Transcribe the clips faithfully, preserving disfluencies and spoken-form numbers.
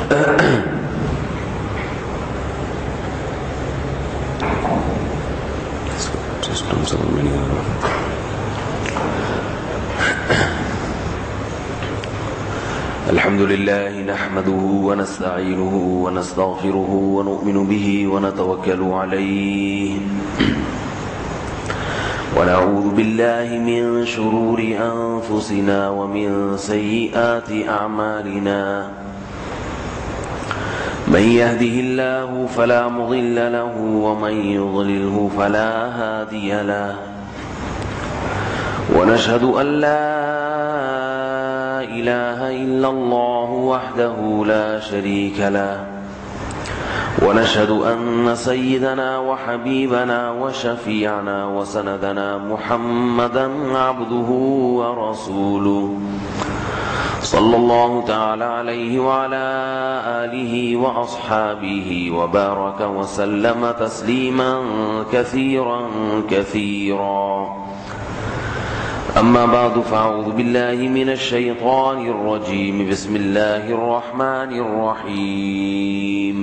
System سمجھ میں نہیں آ رہا. الحمد لله نحمده ونستعينه ونستغفره ونؤمن به ونتوكل عليه ونعوذ بالله من شرور أنفسنا ومن سيئات أعمالنا من يهده الله فلا مضل له ومن يضلله فلا هادي له ونشهد أن لا إله إلا الله وحده لا شريك له ونشهد أن سيدنا وحبيبنا وشفيعنا وسندنا محمدا عبده ورسوله صلى الله تعالى عليه وعلى آله وأصحابه وبارك وسلم تسليما كثيرا كثيرا. أما بعد فأعوذ بالله من الشيطان الرجيم. بسم الله الرحمن الرحيم.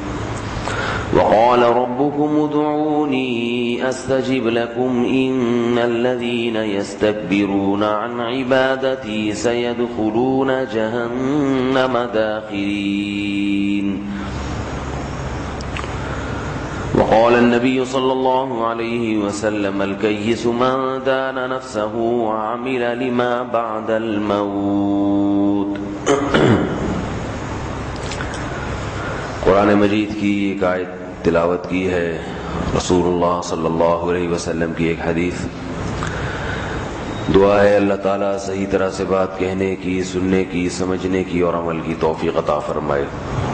وقال ربكم ادعوني أستجب لكم إن الذين يستكبرون عن عبادتي سيدخلون جهنم داخرين. وقال النبي صلى الله عليه وسلم الكيس من دان نفسه وعمل لما بعد الموت. قرآن مجید کی ایک آیت تلاوت کی ہے، رسول اللہ صلی اللہ علیہ وسلم کی ایک حدیث. دعا ہے اللہ تعالیٰ صحیح طرح سے بات کہنے کی، سننے کی، سمجھنے کی اور عمل کی توفیق عطا فرمائے.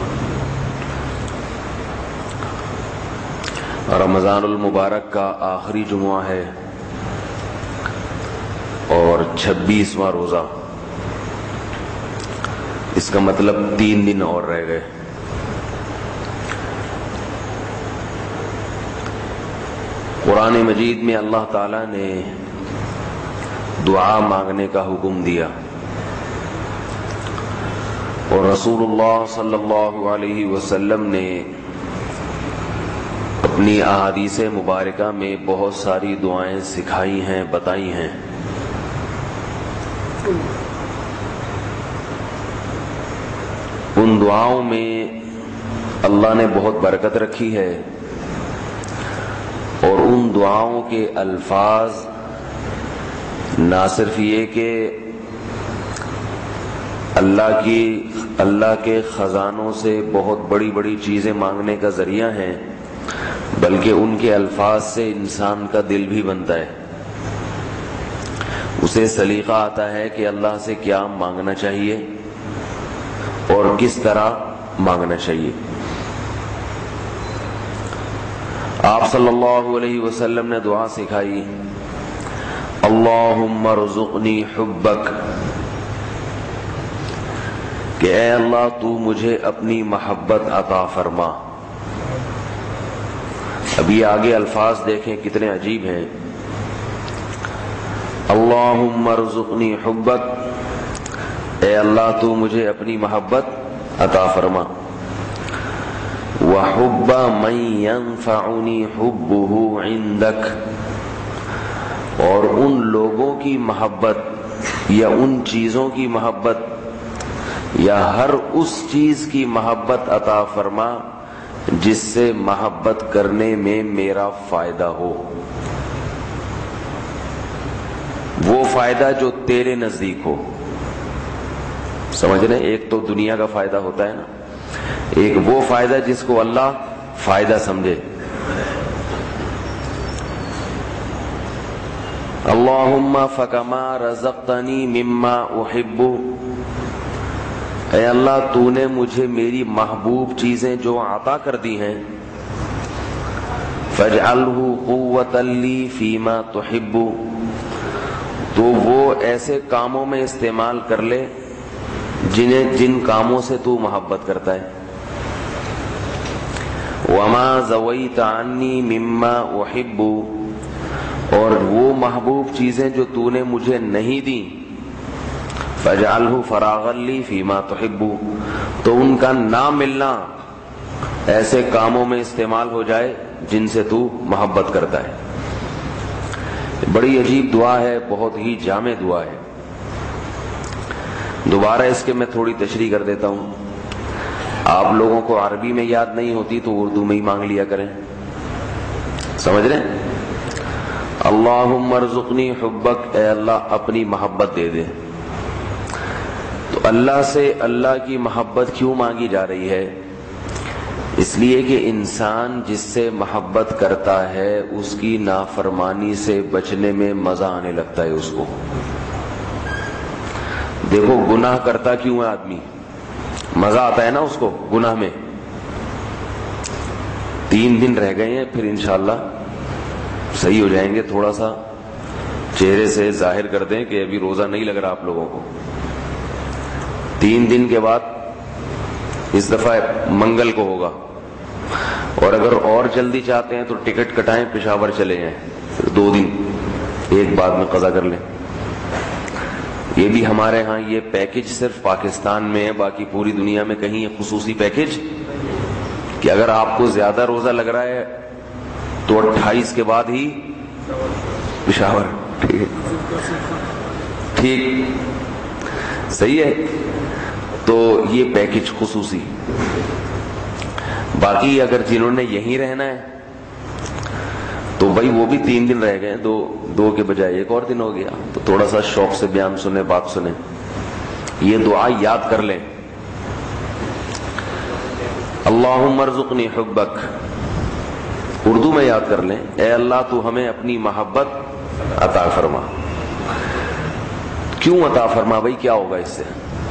رمضان المبارک کا آخری جمعہ ہے اور چھبیسواں روزہ. اس کا مطلب تین دن اور رہ گئے. قرآن مجید میں اللہ تعالیٰ نے دعا مانگنے کا حکم دیا اور رسول اللہ صلی اللہ علیہ وسلم نے اپنی احادیث مبارکہ میں بہت ساری دعائیں سکھائی ہیں، بتائی ہیں. ان دعاؤں میں اللہ نے بہت برکت رکھی ہے اور ان دعاؤں کے الفاظ نہ صرف یہ کہ اللہ کی اللہ کے خزانوں سے بہت بڑی بڑی چیزیں مانگنے کا ذریعہ ہیں، بلکہ ان کے الفاظ سے انسان کا دل بھی بنتا ہے. اسے سلیقہ آتا ہے کہ اللہ سے کیا مانگنا چاہیے اور کس طرح مانگنا چاہیے. آپ صلی اللہ علیہ وسلم نے دعا سکھائی، اللہم ارزقنی حبک، کہ اے اللہ تو مجھے اپنی محبت عطا فرما. اب یہ آگے الفاظ دیکھیں کتنے عجیب ہیں. اللہم ارزقنی حبک، اے اللہ تو مجھے اپنی محبت عطا فرما. وحب من ينفعنی حبہ عندک، اور ان لوگوں کی محبت یا ان چیزوں کی محبت یا ہر اس چیز کی محبت عطا فرما جس سے محبت کرنے میں میرا فائدہ ہو. وہ فائدہ جو تیرے نزدیک ہو. سمجھ رہے ہیں؟ ایک تو دنیا کا فائدہ ہوتا ہے نا، ایک وہ فائدہ جس کو اللہ فائدہ سمجھے. اللہم فکما رزقتنی مما احب، اے اللہ تو نے مجھے میری محبوب چیزیں جو عطا کر دی ہیں، فاجعلہ قوۃ لی فیما تحب، تو وہ ایسے کاموں میں استعمال کر لے جنہیں جن کاموں سے تو محبت کرتا ہے. وما زویت عنی مما احب، اور وہ محبوب چیزیں جو تو نے مجھے نہیں دی، فَاجْعَلْهُ فَرَاغًا لِّي فِي مَا تُحِبُّ، تو ان کا نہ ملنا ایسے کاموں میں استعمال ہو جائے جن سے تو محبت کرتا ہے۔ بڑی عجیب دعا ہے، بہت ہی جامع دعا ہے۔ دوبارہ اس کے میں تھوڑی تشریح کر دیتا ہوں۔ آپ لوگوں کو عربی میں یاد نہیں ہوتی تو اردو میں ہی مانگ لیا کریں، سمجھ رہے ہیں؟ اللہم ارزقنی حبک، اے اللہ اپنی محبت دے دے۔ تو اللہ سے اللہ کی محبت کیوں مانگی جا رہی ہے؟ اس لیے کہ انسان جس سے محبت کرتا ہے اس کی نافرمانی سے بچنے میں مزہ آنے لگتا ہے اس کو۔ دیکھو گناہ کرتا کیوں ہے آدمی؟ مزہ آتا ہے نا اس کو گناہ میں۔ تین دن رہ گئے ہیں، پھر انشاءاللہ صحیح ہو جائیں گے۔ تھوڑا سا چہرے سے ظاہر کر دیں کہ ابھی روزہ نہیں لگ رہا آپ لوگوں کو۔ تین دن کے بعد اس دفعہ منگل کو ہوگا، اور اگر اور جلدی چاہتے ہیں تو ٹکٹ کٹائیں، پشاور چلے جائیں، پھر دو دن ایک بعد میں قضا کر لیں۔ یہ بھی ہمارے ہاں یہ پیکج صرف پاکستان میں ہے، باقی پوری دنیا میں کہیں یہ خصوصی پیکج کہ اگر آپ کو زیادہ روزہ لگ رہا ہے تو اٹھائیس کے بعد ہی پشاور۔ ٹھیک صحیح ہے، تو یہ پیکج خصوصی۔ باقی اگر جنہوں نے یہیں رہنا ہے تو بھائی وہ بھی تین دن رہ گئے، دو دو کے بجائے ایک اور دن ہو گیا، تو تھوڑا سا شوق سے بیان سنیں، بات سنیں، یہ دعا یاد کر لیں۔ اللہم ارزقنی حبک، اردو میں یاد کر لیں، اے اللہ تو ہمیں اپنی محبت عطا فرما۔ کیوں عطا فرما بھائی؟ کیا ہوگا اس سے؟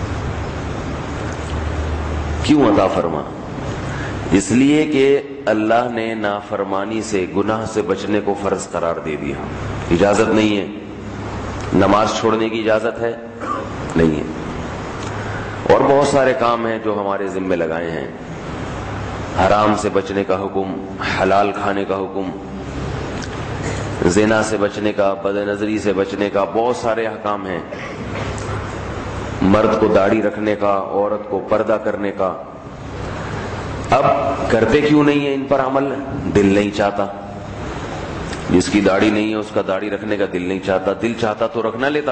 کیوں عطا فرما؟ اس لیے کہ اللہ نے نافرمانی سے، گناہ سے بچنے کو فرض قرار دے دیا۔ اجازت نہیں ہے، نماز چھوڑنے کی اجازت ہے نہیں ہے، اور بہت سارے کام ہیں جو ہمارے ذمے لگائے ہیں۔ حرام سے بچنے کا حکم، حلال کھانے کا حکم، زنا سے بچنے کا، بد نظری سے بچنے کا، بہت سارے احکام ہیں۔ مرد کو داڑھی رکھنے کا، عورت کو پردہ کرنے کا۔ اب کرتے کیوں نہیں ہے ان پر عمل؟ دل نہیں چاہتا۔ جس کی داڑھی نہیں ہے اس کا داڑھی رکھنے کا دل نہیں چاہتا، دل چاہتا تو رکھ نہ لیتا۔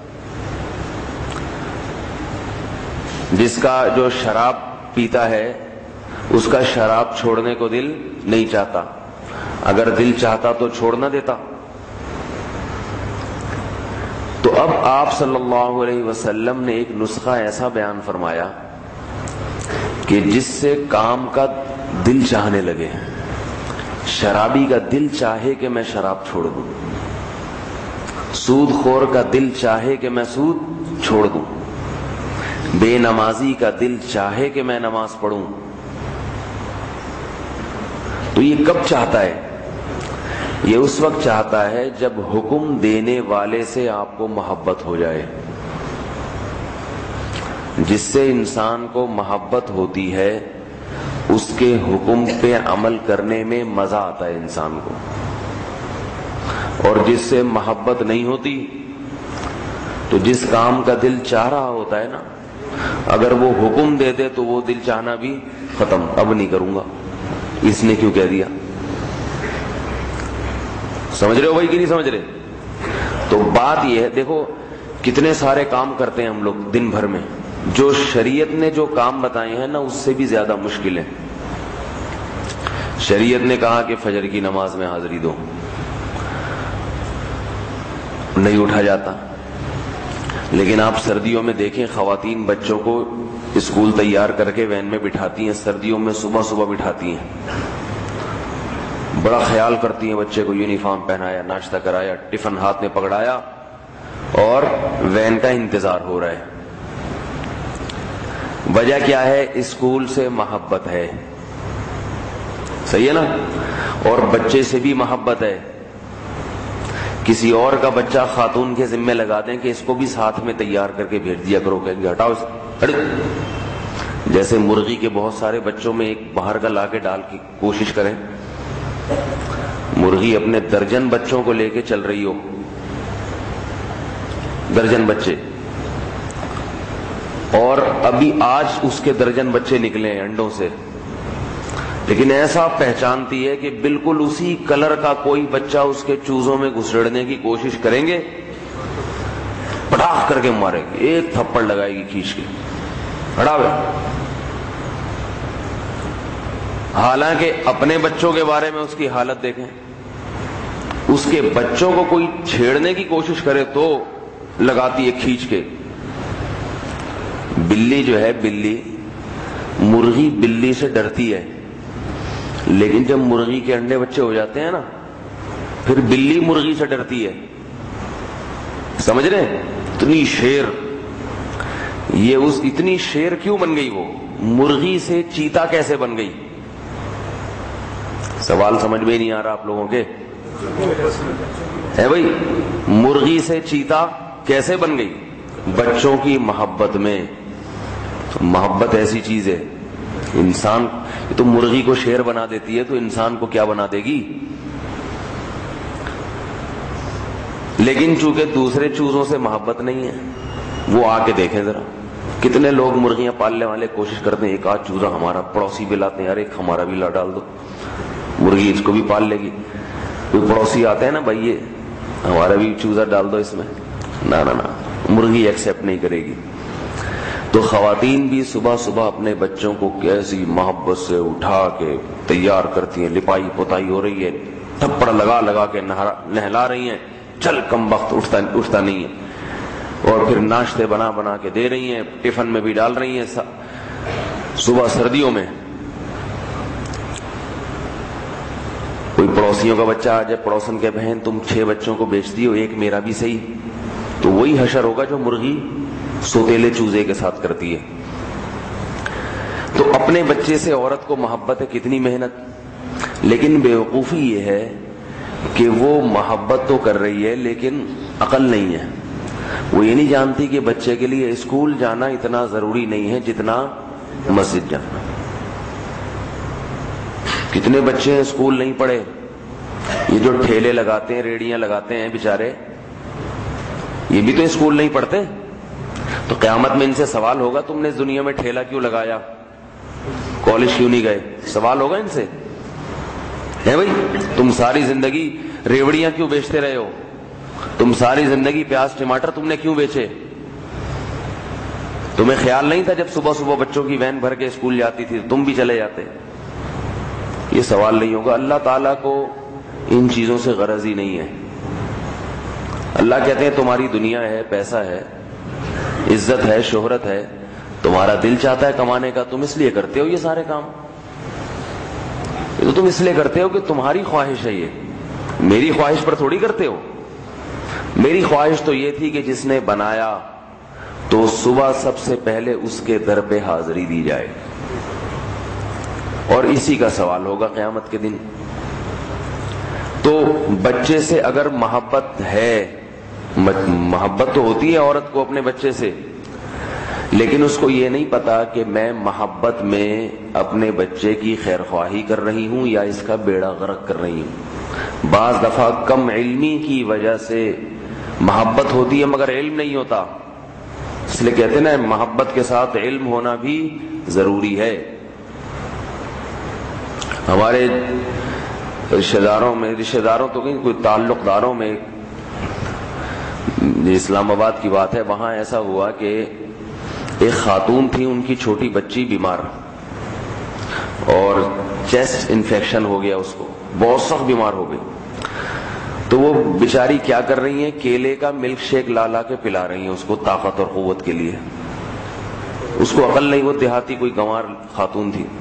جس کا جو شراب پیتا ہے اس کا شراب چھوڑنے کو دل نہیں چاہتا، اگر دل چاہتا تو چھوڑ نہ دیتا۔ تو اب آپ صلی اللہ علیہ وسلم نے ایک نسخہ ایسا بیان فرمایا کہ جس سے کام کا دل چاہنے لگے۔ شرابی کا دل چاہے کہ میں شراب چھوڑ دوں، سود خور کا دل چاہے کہ میں سود چھوڑ دوں، بے نمازی کا دل چاہے کہ میں نماز پڑھوں۔ تو یہ کب چاہتا ہے؟ یہ اس وقت چاہتا ہے جب حکم دینے والے سے آپ کو محبت ہو جائے۔ جس سے انسان کو محبت ہوتی ہے اس کے حکم پہ عمل کرنے میں مزہ آتا ہے انسان کو، اور جس سے محبت نہیں ہوتی تو جس کام کا دل چاہ رہا ہوتا ہے نا، اگر وہ حکم دے دے تو وہ دل چاہنا بھی ختم، اب نہیں کروں گا، اس نے کیوں کہہ دیا۔ سمجھ رہے ہو بھائی کہ نہیں سمجھ رہے؟ تو بات یہ ہے، دیکھو کتنے سارے کام کرتے ہیں ہم لوگ دن بھر میں، جو شریعت نے جو کام بتائے ہیں نا اس سے بھی زیادہ مشکل ہے۔ شریعت نے کہا کہ فجر کی نماز میں حاضری دو، نہیں اٹھا جاتا۔ لیکن آپ سردیوں میں دیکھیں، خواتین بچوں کو اسکول تیار کر کے وین میں بٹھاتی ہیں، سردیوں میں صبح صبح بٹھاتی ہیں، بڑا خیال کرتی ہیں، بچے کو یونیفارم پہنایا، ناشتہ کرایا، ٹفن ہاتھ میں پکڑایا، اور وین کا انتظار ہو رہا ہے۔ وجہ کیا ہے؟ اسکول سے محبت ہے، صحیح ہے نا، اور بچے سے بھی محبت ہے۔ کسی اور کا بچہ خاتون کے ذمہ لگا دیں کہ اس کو بھی ساتھ میں تیار کر کے بھیج دیا کرو، کہ ہٹاؤ اس، جیسے مرغی کے بہت سارے بچوں میں ایک باہر کا لا کے ڈال کی کوشش کریں، مرغی اپنے درجن بچوں کو لے کے چل رہی ہو، درجن بچے، اور ابھی آج اس کے درجن بچے نکلے ہیں انڈوں سے، لیکن ایسا پہچانتی ہے کہ بالکل اسی کلر کا کوئی بچہ اس کے چوزوں میں گھسڑنے کی کوشش کریں گے، پٹاخ کر کے مارے گی، ایک تھپڑ لگائے گی کھینچ کے، ہٹاوے۔ حالانکہ اپنے بچوں کے بارے میں اس کی حالت دیکھیں، اس کے بچوں کو کوئی چھیڑنے کی کوشش کرے تو لگاتی ہے کھینچ کے۔ بلی جو ہے، بلی، مرغی بلی سے ڈرتی ہے، لیکن جب مرغی کے انڈے بچے ہو جاتے ہیں نا، پھر بلی مرغی سے ڈرتی ہے، سمجھ رہے ہیں؟ اتنی شیر، یہ اس اتنی شیر کیوں بن گئی؟ وہ مرغی سے چیتا کیسے بن گئی؟ سوال سمجھ میں نہیں آ رہا آپ لوگوں کے ہے بھائی؟ مرغی سے چیتا کیسے بن گئی؟ بچوں کی محبت میں۔ محبت ایسی چیز ہے، انسان تو مرغی کو شیر بنا دیتی ہے تو انسان کو کیا بنا دے گی؟ لیکن چونکہ دوسرے چوزوں سے محبت نہیں ہے، وہ آ کے دیکھیں ذرا، کتنے لوگ مرغیاں پالنے والے کوشش کرتے ہیں ایک آدھ چوزا ہمارا، پڑوسی بھی لاتے ہیں، یار ایک ہمارا بھی لا ڈال دو، مرغی اس کو بھی پال لے گی۔ کوئی پڑوسی آتے ہیں نا، بھائی یہ ہمارا بھی چوزا ڈال دو اس میں، نہ نہ نہ، مرغی ایکسپٹ نہیں کرے گی۔ تو خواتین بھی صبح صبح اپنے بچوں کو کیسی محبت سے اٹھا کے تیار کرتی ہیں، لپائی پوتائی ہو رہی ہے، تھپڑ لگا لگا کے نہلا رہی ہیں، چل کم وقت اٹھتا اٹھتا نہیں ہے، اور پھر ناشتے بنا بنا کے دے رہی ہیں، ٹفن میں بھی ڈال رہی ہیں صبح سردیوں میں۔ کوئی پڑوسیوں کا بچہ آ جائے، پڑوسن کے بہن تم چھ بچوں کو بیچتی ہو، ایک میرا بھی صحیح، تو وہی حشر ہوگا جو مرغی سوتیلے چوزے کے ساتھ کرتی ہے۔ تو اپنے بچے سے عورت کو محبت ہے، کتنی محنت، لیکن بیوقوفی یہ ہے کہ وہ محبت تو کر رہی ہے لیکن عقل نہیں ہے۔ وہ یہ نہیں جانتی کہ بچے کے لیے اسکول جانا اتنا ضروری نہیں ہے جتنا مسجد جانا۔ کتنے بچے ہیں اسکول نہیں پڑھے، یہ جو ٹھیلے لگاتے ہیں، ریڑیاں لگاتے ہیں بیچارے، یہ بھی تو اسکول نہیں پڑھتے۔ تو قیامت میں ان سے سوال ہوگا، تم نے اس دنیا میں ٹھیلا کیوں لگایا، کالج کیوں نہیں گئے؟ سوال ہوگا ان سے، ہے بھائی؟ تم ساری زندگی ریوڑیاں کیوں بیچتے رہے ہو، تم ساری زندگی پیاز ٹماٹر تم نے کیوں بیچے؟ تمہیں خیال نہیں تھا جب صبح صبح بچوں کی وین بھر کے اسکول جاتی تھی تم بھی چلے جاتے؟ یہ سوال نہیں ہوگا۔ اللہ تعالیٰ کو ان چیزوں سے غرض ہی نہیں ہے۔ اللہ کہتے ہیں تمہاری دنیا ہے، پیسہ ہے، عزت ہے، شہرت ہے، تمہارا دل چاہتا ہے کمانے کا، تم اس لیے کرتے ہو یہ سارے کام، یہ تو تم اس لیے کرتے ہو کہ تمہاری خواہش ہے، یہ میری خواہش پر تھوڑی کرتے ہو۔ میری خواہش تو یہ تھی کہ جس نے بنایا تو صبح سب سے پہلے اس کے در پہ حاضری دی جائے، اور اسی کا سوال ہوگا قیامت کے دن۔ تو بچے سے اگر محبت ہے، محبت تو ہوتی ہے عورت کو اپنے بچے سے، لیکن اس کو یہ نہیں پتا کہ میں محبت میں اپنے بچے کی خیر خواہی کر رہی ہوں یا اس کا بیڑا غرق کر رہی ہوں۔ بعض دفعہ کم علمی کی وجہ سے محبت ہوتی ہے مگر علم نہیں ہوتا، اس لیے کہتے ہیں نا محبت کے ساتھ علم ہونا بھی ضروری ہے۔ ہمارے رشتہ داروں میں، رشتہ داروں تو کہیں کوئی تعلق داروں میں، اسلام آباد کی بات ہے، وہاں ایسا ہوا کہ ایک خاتون تھی، ان کی چھوٹی بچی بیمار اور چیسٹ انفیکشن ہو گیا، اس کو بہت سخت بیمار ہو گئی۔ تو وہ بیچاری کیا کر رہی ہیں، کیلے کا ملک شیک لا لا کے پلا رہی ہیں اس کو طاقت اور قوت کے لیے۔ اس کو عقل نہیں، وہ دیہاتی کوئی گنوار خاتون تھی۔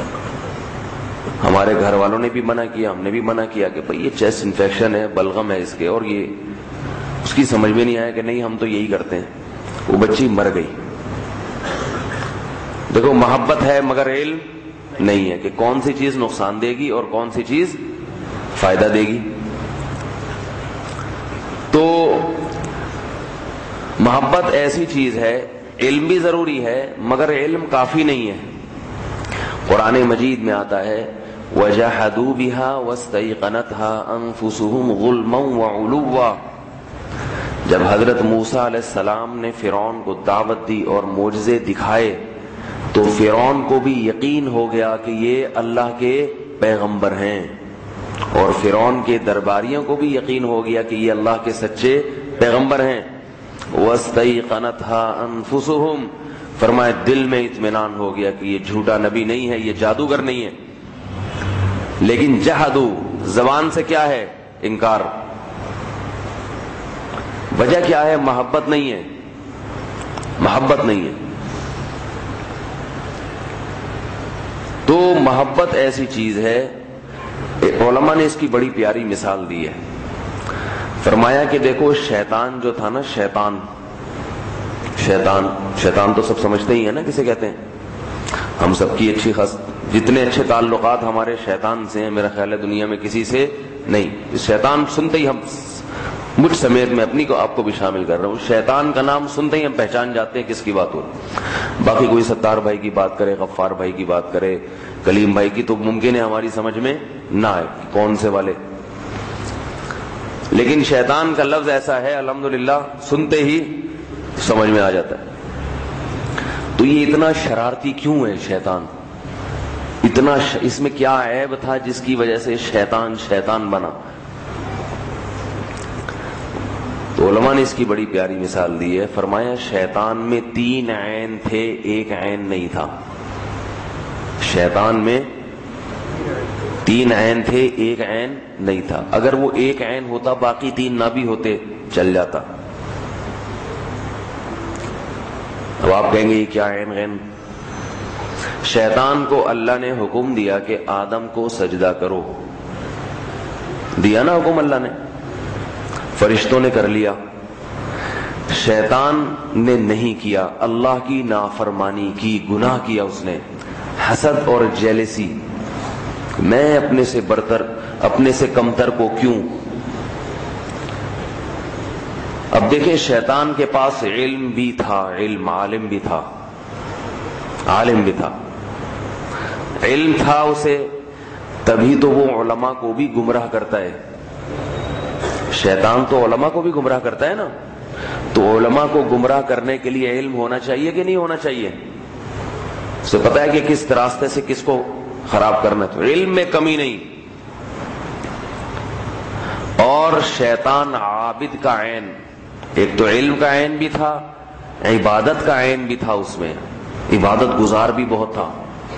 ہمارے گھر والوں نے بھی منع کیا، ہم نے بھی منع کیا کہ بھئی یہ چیسٹ انفیکشن ہے، بلغم ہے اس کے، اور یہ اس کی سمجھ میں نہیں آیا کہ نہیں ہم تو یہی کرتے ہیں۔ وہ بچی مر گئی۔ دیکھو محبت ہے مگر علم نہیں ہے کہ کون سی چیز نقصان دے گی اور کون سی چیز فائدہ دے گی۔ تو محبت ایسی چیز ہے، علم بھی ضروری ہے مگر علم کافی نہیں ہے۔ قرآن مجید میں آتا ہے وَجَحَدُوا بِهَا وَاسْتَيْقَنَتْهَا أَنفُسُهُمْ ظُلْمًا وَعُلُوًّا، جب حضرت موسیٰ علیہ السلام نے فرعون کو دعوت دی اور معجزے دکھائے تو فرعون کو بھی یقین ہو گیا کہ یہ اللہ کے پیغمبر ہیں، اور فرعون کے درباریوں کو بھی یقین ہو گیا کہ یہ اللہ کے سچے پیغمبر ہیں۔ وَاسْتَيْقَنَتْهَا أَنفُسُهُمْ، فرمایا دل میں اطمینان ہو گیا کہ یہ جھوٹا نبی نہیں ہے، یہ جادوگر نہیں ہے۔ لیکن جہدو، زبان سے کیا ہے؟ انکار۔ وجہ کیا ہے؟ محبت نہیں ہے، محبت نہیں ہے۔ تو محبت ایسی چیز ہے، علماء نے اس کی بڑی پیاری مثال دی ہے۔ فرمایا کہ دیکھو شیطان جو تھا نا، شیطان شیطان شیطان تو سب سمجھتے ہی ہیں نا کسے کہتے ہیں۔ ہم سب کی اچھی خاص جتنے اچھے تعلقات ہمارے شیطان سے ہیں، میرا خیال ہے دنیا میں کسی سے نہیں۔ شیطان سنتے ہی ہم، مجھ سمیت میں اپنی کو آپ کو بھی شامل کر رہا ہوں، شیطان کا نام سنتے ہی ہم پہچان جاتے ہیں کس کی بات ہو۔ باقی کوئی ستار بھائی کی بات کرے، غفار بھائی کی بات کرے، کلیم بھائی کی، تو ممکن ہے ہماری سمجھ میں نہ آئے کون سے والے، لیکن شیطان کا لفظ ایسا ہے الحمدللہ سنتے ہی سمجھ میں آ جاتا ہے۔ تو یہ اتنا شرارتی کیوں ہے شیطان؟ اتنا ش... اس میں کیا عیب تھا جس کی وجہ سے شیطان شیطان بنا؟ تو علماء نے اس کی بڑی پیاری مثال دی ہے۔ فرمایا شیطان میں تین عین تھے، ایک عین نہیں تھا۔ شیطان میں تین عین تھے، ایک عین نہیں تھا۔ اگر وہ ایک عین ہوتا باقی تین نہ بھی ہوتے چل جاتا۔ اب آپ کہیں گے یہ کیا عین غین؟ شیطان کو اللہ نے حکم دیا کہ آدم کو سجدہ کرو، دیا نا حکم اللہ نے، فرشتوں نے کر لیا، شیطان نے نہیں کیا، اللہ کی نافرمانی کی، گناہ کیا اس نے، حسد اور جیلسی، میں اپنے سے برتر، اپنے سے کمتر کو کیوں۔ اب دیکھیں شیطان کے پاس علم بھی تھا، علم، عالم بھی تھا، عالم بھی تھا، علم تھا اسے، تبھی تو وہ علماء کو بھی گمراہ کرتا ہے۔ شیطان تو علماء کو بھی گمراہ کرتا ہے نا، تو علماء کو گمراہ کرنے کے لیے علم ہونا چاہیے کہ نہیں ہونا چاہیے؟ اسے پتا ہے کہ کس راستے سے کس کو خراب کرنا، تو علم میں کمی نہیں۔ اور شیطان عابد کا عین، ایک تو علم کا عین بھی تھا، عبادت کا عین بھی تھا، اس میں عبادت گزار بھی بہت تھا۔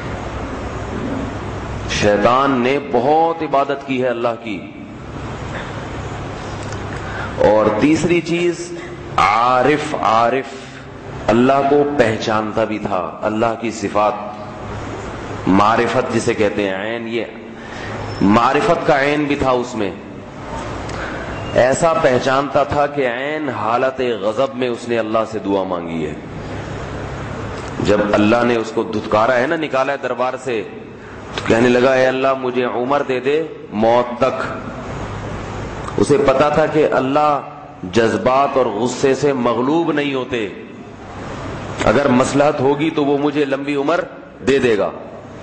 شیطان نے بہت عبادت کی ہے اللہ کی۔ اور تیسری چیز عارف، عارف اللہ کو پہچانتا بھی تھا، اللہ کی صفات، معرفت جسے کہتے ہیں، عین، یہ معرفت کا عین بھی تھا اس میں۔ ایسا پہچانتا تھا کہ عین حالت غضب میں اس نے اللہ سے دعا مانگی ہے۔ جب اللہ نے اس کو دھتکارا ہے نا، نکالا ہے دربار سے، تو کہنے لگا اے اللہ مجھے عمر دے دے موت تک۔ اسے پتا تھا کہ اللہ جذبات اور غصے سے مغلوب نہیں ہوتے، اگر مصلحت ہوگی تو وہ مجھے لمبی عمر دے دے گا۔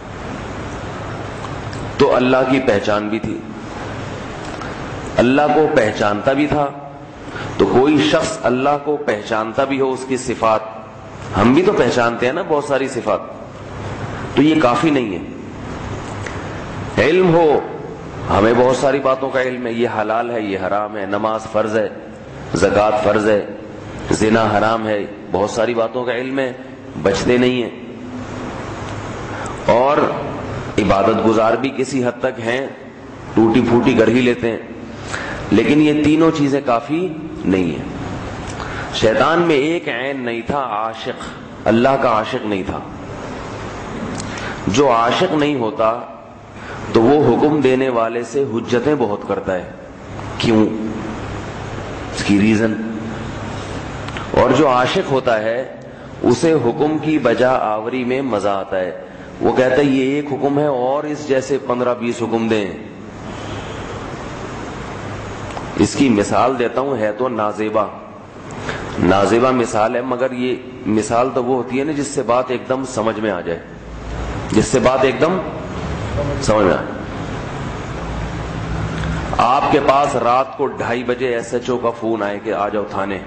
تو اللہ کی پہچان بھی تھی، اللہ کو پہچانتا بھی تھا۔ تو کوئی شخص اللہ کو پہچانتا بھی ہو، اس کی صفات، ہم بھی تو پہچانتے ہیں نا بہت ساری صفات، تو یہ کافی نہیں ہے۔ علم ہو، ہمیں بہت ساری باتوں کا علم ہے، یہ حلال ہے، یہ حرام ہے، نماز فرض ہے، زکوٰۃ فرض ہے، زنا حرام ہے، بہت ساری باتوں کا علم ہے، بچتے نہیں ہیں۔ اور عبادت گزار بھی کسی حد تک ہیں، ٹوٹی پھوٹی کر ہی لیتے ہیں، لیکن یہ تینوں چیزیں کافی نہیں ہیں۔ شیطان میں ایک عین نہیں تھا، عاشق، اللہ کا عاشق نہیں تھا۔ جو عاشق نہیں ہوتا تو وہ حکم دینے والے سے حجتیں بہت کرتا ہے، کیوں؟ اس کی ریزن۔ اور جو عاشق ہوتا ہے اسے حکم کی بجا آوری میں مزہ آتا ہے، وہ کہتا ہے یہ ایک حکم ہے اور اس جیسے پندرہ بیس حکم دیں۔ اس کی مثال دیتا ہوں، ہے تو نازیبا، نازیبا مثال ہے، مگر یہ مثال تو وہ ہوتی ہے نا جس سے بات ایک دم سمجھ میں آ جائے، جس سے بات ایک دم سمجھ میں آئے۔ آپ کے پاس رات کو ڈھائی بجے ایس ایچ او کا فون آئے کہ آ جاؤ تھانے،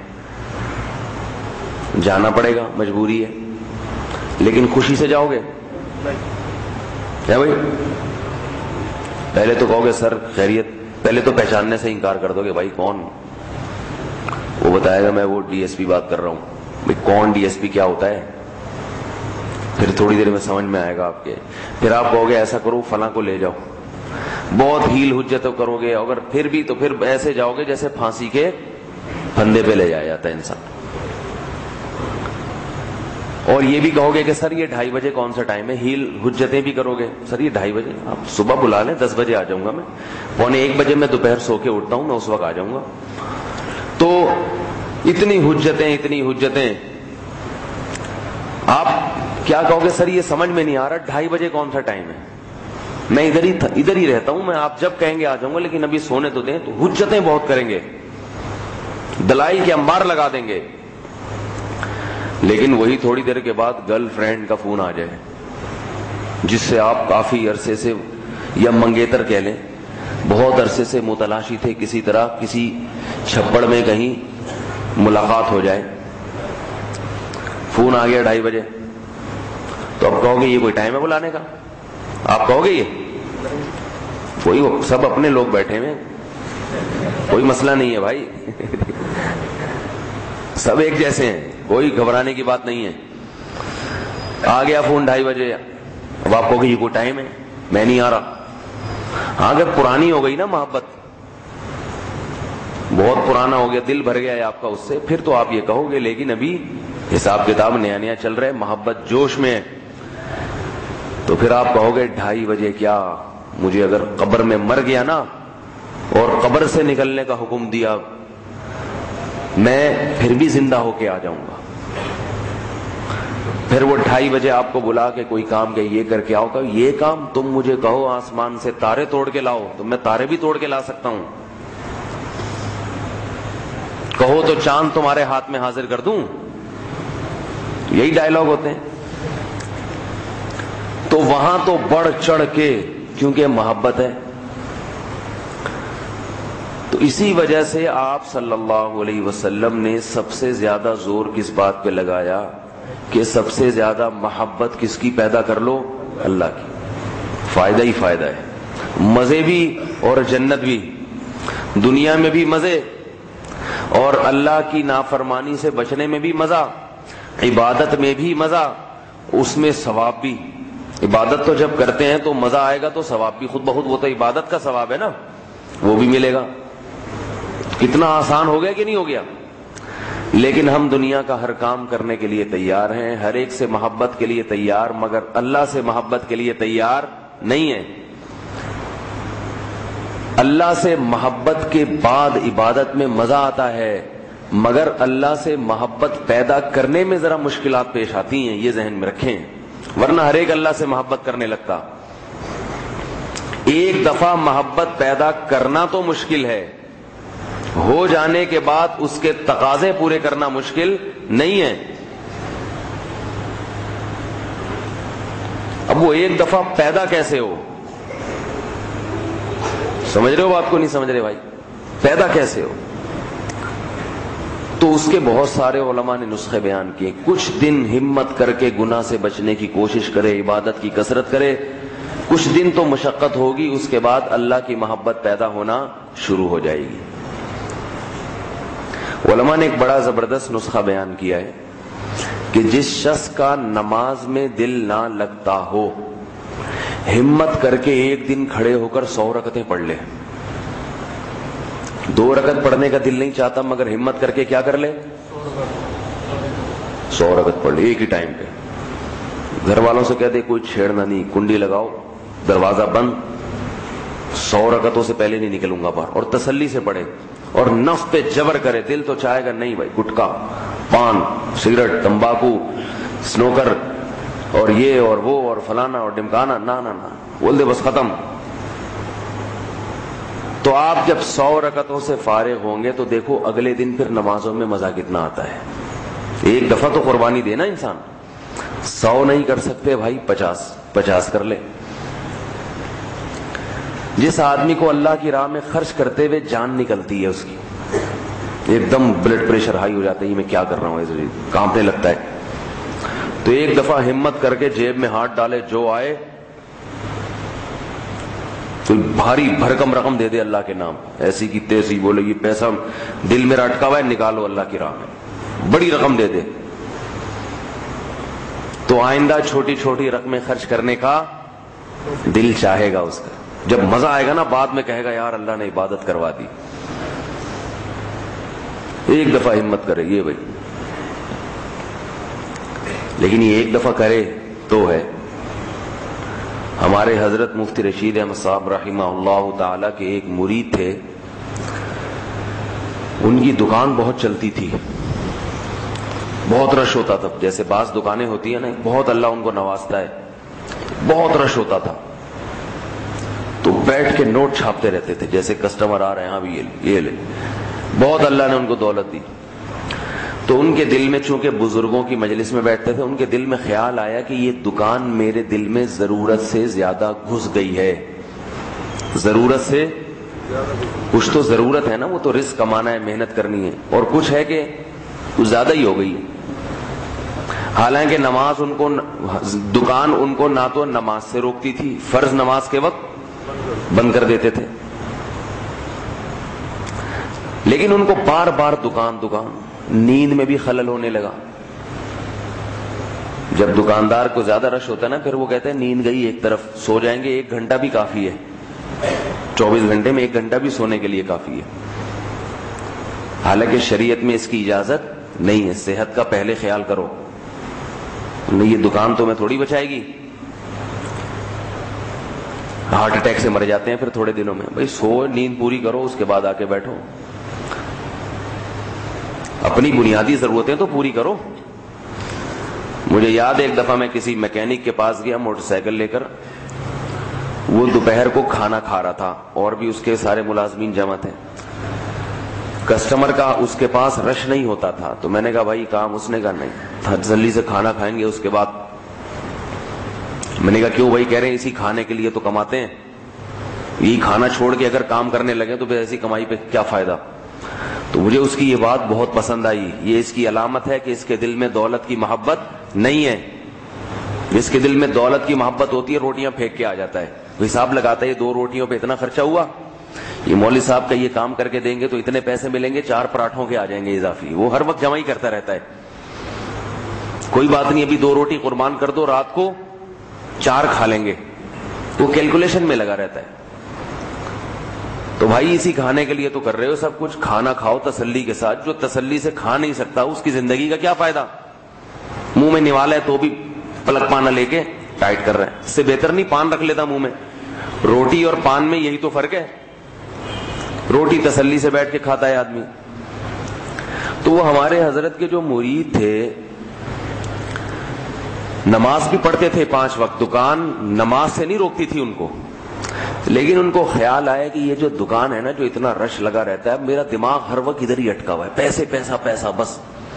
جانا پڑے گا، مجبوری ہے، لیکن خوشی سے جاؤ گے کیا بھائی؟ پہلے تو کہو گے سر خیریت، پہلے تو پہچاننے سے انکار کر دو گے، بھائی کون؟ وہ بتائے گا میں وہ ڈی ایس پی بات کر رہا ہوں۔ بھائی کون ڈی ایس پی کیا ہوتا ہے؟ پھر تھوڑی دیر میں سمجھ میں آئے گا آپ کے، پھر آپ کہو گے ایسا کرو فلاں کو لے جاؤ، بہت ہیل حجت کرو گے، اگر پھر بھی تو پھر ایسے جاؤ گے جیسے پھانسی کے پھندے پہ لے جایا جاتا ہے انسان۔ اور یہ بھی کہو گے کہ سر یہ ڈھائی بجے کون سا ٹائم ہے، ہیل حجتیں بھی کرو گے، سر یہ ڈھائی بجے، آپ صبح بلا لیں، دس بجے آ جاؤں گا میں، پونے ایک بجے میں دوپہر سو کے اٹھتا ہوں، میں اس وقت آ جاؤں گا۔ تو اتنی حجتیں اتنی حجتیں، آپ کیا کہو گے سر یہ سمجھ میں نہیں آ رہا ڈھائی بجے کون سا ٹائم ہے، میں ادھر ہی ادھر ہی رہتا ہوں، میں آپ جب کہیں گے آ جاؤں گا، لیکن ابھی سونے تو دیں۔ تو حجتیں بہت کریں گے، دلائل کے انبار لگا دیں گے، لیکن وہی تھوڑی دیر کے بعد گرل فرینڈ کا فون آ جائے جس سے آپ کافی عرصے سے، یا منگیتر کہہ لیں، بہت عرصے سے متلاشی تھے، کسی طرح کسی چھپڑ میں کہیں ملاقات ہو جائے، فون آ گیا ڈھائی بجے، تو اب کہو گے یہ کوئی ٹائم ہے بلانے کا؟ آپ کہو گے یہ کوئی سب اپنے لوگ بیٹھے ہوئے، کوئی مسئلہ نہیں ہے بھائی سب ایک جیسے ہیں، کوئی گھبرانے کی بات نہیں ہے۔ آ گیا فون ڈھائی بجے، اب آپ کہو گے یہ کوئی ٹائم ہے، میں نہیں آ رہا۔ ہاں اگر پرانی ہو گئی نا محبت، بہت پرانا ہو گیا، دل بھر گیا ہے آپ کا اس سے، پھر تو آپ یہ کہو گے، لیکن ابھی حساب کتاب نیا نیا چل رہا ہے، محبت جوش میں ہے، تو پھر آپ کہو گے ڈھائی بجے کیا، مجھے اگر قبر میں مر گیا نا اور قبر سے نکلنے کا حکم دیا، میں پھر بھی زندہ ہو کے آ جاؤں گا۔ پھر وہ ڈھائی بجے آپ کو بلا کے کوئی کام کہ یہ کر کے آؤ، کہ یہ کام تم مجھے کہو آسمان سے تارے توڑ کے لاؤ تو میں تارے بھی توڑ کے لا سکتا ہوں، کہو تو چاند تمہارے ہاتھ میں حاضر کر دوں، یہی ڈائلاگ ہوتے ہیں۔ تو وہاں تو بڑھ چڑھ کے، کیونکہ محبت ہے، تو اسی وجہ سے آپ صلی اللہ علیہ وسلم نے سب سے زیادہ زور کس بات پہ لگایا کہ سب سے زیادہ محبت کس کی پیدا کر لو؟ اللہ کی۔ فائدہ ہی فائدہ ہے، مزے بھی اور جنت بھی، دنیا میں بھی مزے اور اللہ کی نافرمانی سے بچنے میں بھی مزہ، عبادت میں بھی مزہ، اس میں ثواب بھی۔ عبادت تو جب کرتے ہیں تو مزہ آئے گا تو ثواب بھی خود بخود، وہ تو عبادت کا ثواب ہے نا، وہ بھی ملے گا۔ کتنا آسان ہو گیا کہ نہیں ہو گیا؟ لیکن ہم دنیا کا ہر کام کرنے کے لیے تیار ہیں، ہر ایک سے محبت کے لیے تیار، مگر اللہ سے محبت کے لیے تیار نہیں ہے۔ اللہ سے محبت کے بعد عبادت میں مزہ آتا ہے، مگر اللہ سے محبت پیدا کرنے میں ذرا مشکلات پیش آتی ہیں، یہ ذہن میں رکھیں، ورنہ ہر ایک اللہ سے محبت کرنے لگتا۔ ایک دفعہ محبت پیدا کرنا تو مشکل ہے، ہو جانے کے بعد اس کے تقاضے پورے کرنا مشکل نہیں ہے۔ اب وہ ایک دفعہ پیدا کیسے ہو؟ سمجھ رہے ہو بات کو؟ نہیں سمجھ رہے بھائی؟ پیدا کیسے ہو؟ تو اس کے بہت سارے علماء نے نسخے بیان کیے۔ کچھ دن ہمت کر کے گناہ سے بچنے کی کوشش کرے، عبادت کی کثرت کرے، کچھ دن تو مشقت ہوگی، اس کے بعد اللہ کی محبت پیدا ہونا شروع ہو جائے گی۔ علماء نے ایک بڑا زبردست نسخہ بیان کیا ہے کہ جس شخص کا نماز میں دل نہ لگتا ہو، ہمت کر کے ایک دن کھڑے ہو کر سو رکعتیں پڑھ لے۔ دو رکعت پڑھنے کا دل نہیں چاہتا، مگر ہمت کر کے کیا کر لے؟ سو رکعت پڑھ لے ایک ہی ٹائم پہ۔ گھر والوں سے کہہ دے کوئی چھیڑنا نہیں، کنڈی لگاؤ، دروازہ بند، سو رکعتوں سے پہلے نہیں نکلوں گا باہر، اور تسلی سے پڑھے، اور نفس پہ جبر کرے۔ دل تو چاہے گا نہیں بھائی، گٹکا، پان، سگریٹ، تمباکو، سنوکر اور یہ اور وہ اور فلانا اور ڈمکانا، نہ نہ نہ، بول دے بس ختم۔ تو آپ جب سو رکعتوں سے فارغ ہوں گے تو دیکھو اگلے دن پھر نمازوں میں مزہ کتنا آتا ہے۔ ایک دفعہ تو قربانی دینا انسان، سو نہیں کر سکتے بھائی، پچاس پچاس کر لے۔ جس آدمی کو اللہ کی راہ میں خرچ کرتے ہوئے جان نکلتی ہے اس کی, ایک دم بلڈ پریشر ہائی ہو جاتا ہے, یہ میں کیا کر رہا ہوں, ایسے کانپنے لگتا ہے, تو ایک دفعہ ہمت کر کے جیب میں ہاتھ ڈالے, جو آئے تو بھاری بھرکم رقم دے دے اللہ کے نام, ایسی کی تیسی, بولے یہ پیسہ دل میرا اٹکا ہوا ہے, نکالو اللہ کی راہ میں, بڑی رقم دے دے. تو آئندہ چھوٹی چھوٹی رقمیں خرچ کرنے کا دل چاہے گا اس کا, جب مزہ آئے گا نا بعد میں کہے گا یار اللہ نے عبادت کروا دی. ایک دفعہ ہمت کرے یہ بھائی, لیکن یہ ایک دفعہ کرے تو ہے. ہمارے حضرت مفتی رشید احمد صاحب رحمہ اللہ تعالی کے ایک مرید تھے, ان کی دکان بہت چلتی تھی, بہت رش ہوتا تھا, جیسے بعض دکانیں ہوتی ہیں نا, بہت اللہ ان کو نوازتا ہے, بہت رش ہوتا تھا, تو بیٹھ کے نوٹ چھاپتے رہتے تھے, جیسے کسٹمر آ رہے ہیں, ہاں بھی یہ لے یہ لے, بہت اللہ نے ان کو دولت دی. تو ان کے دل میں, چونکہ بزرگوں کی مجلس میں بیٹھتے تھے, ان کے دل میں خیال آیا کہ یہ دکان میرے دل میں ضرورت سے زیادہ گھس گئی ہے, ضرورت سے, کچھ تو ضرورت ہے نا, وہ تو رزق کمانا ہے, محنت کرنی ہے, اور کچھ ہے کہ کچھ زیادہ ہی ہو گئی. حالانکہ نماز ان کو, دکان ان کو نہ تو نماز سے روکتی تھی, فرض نماز کے وقت بند کر دیتے تھے, لیکن ان کو بار بار دکان دکان, نیند میں بھی خلل ہونے لگا. جب دکاندار کو زیادہ رش ہوتا ہے نا, پھر وہ کہتے ہیں نیند گئی ایک طرف, سو جائیں گے, ایک گھنٹہ بھی کافی ہے, چوبیس گھنٹے میں ایک گھنٹہ بھی سونے کے لیے کافی ہے. حالانکہ شریعت میں اس کی اجازت نہیں ہے, صحت کا پہلے خیال کرو, نہیں یہ دکان تو میں تھوڑی بچائے گی, ہارٹ اٹیک سے مر جاتے ہیں پھر تھوڑے دنوں میں. بھائی سو, نیند پوری کرو, اس کے بعد آ کے بیٹھو, اپنی بنیادی ضرورتیں تو پوری کرو. مجھے یاد ہے ایک دفعہ میں کسی میکینک کے پاس گیا موٹر سائیکل لے کر, وہ دوپہر کو کھانا کھا رہا تھا, اور بھی اس کے سارے ملازمین جمع تھے, کسٹمر کا اس کے پاس رش نہیں ہوتا تھا. تو میں نے کہا بھائی کام, اس نے کہا نہیں, تسلی سے کھانا کھائیں گے اس کے بعد. میں نے کہا کیوں بھائی؟ کہہ رہے ہیں اسی کھانے کے لیے تو کماتے ہیں, یہی کھانا چھوڑ کے اگر کام کرنے لگے تو پھر ایسی کمائی پہ کیا فائدہ. تو مجھے اس کی یہ بات بہت پسند آئی. یہ اس کی علامت ہے کہ اس کے دل میں دولت کی محبت نہیں ہے. جس کے دل میں دولت کی محبت ہوتی ہے روٹیاں پھینک کے آ جاتا ہے, حساب لگاتا ہے یہ دو روٹیوں پہ اتنا خرچہ ہوا, یہ مولوی صاحب کا یہ کام کر کے دیں گے تو اتنے پیسے ملیں گے, چار پراٹھوں کے آ جائیں گے اضافی. وہ ہر وقت جمع ہی کرتا رہتا ہے, کوئی بات نہیں ابھی دو روٹی قربان کر دو, رات کو چار کھا لیں گے, وہ کیلکولیشن میں لگا رہتا ہے. تو بھائی اسی کھانے کے لیے تو کر رہے ہو سب کچھ, کھانا کھاؤ تسلی کے ساتھ. جو تسلی سے کھا نہیں سکتا اس کی زندگی کا کیا فائدہ؟ منہ میں نوالا ہے تو بھی پلک پانا لے کے ٹائٹ کر رہے ہیں, اس سے بہتر نہیں پان رکھ لیتا منہ میں. روٹی اور پان میں یہی تو فرق ہے, روٹی تسلی سے بیٹھ کے کھاتا ہے آدمی. تو وہ ہمارے حضرت کے جو مرید تھے, نماز بھی پڑھتے تھے پانچ وقت, دکان نماز سے نہیں روکتی تھی ان کو, لیکن ان کو خیال آیا کہ یہ جو دکان ہے نا, جو اتنا رش لگا رہتا ہے, میرا دماغ ہر وقت ادھر ہی اٹکا ہوا ہے, پیسے پیسہ پیسہ بس.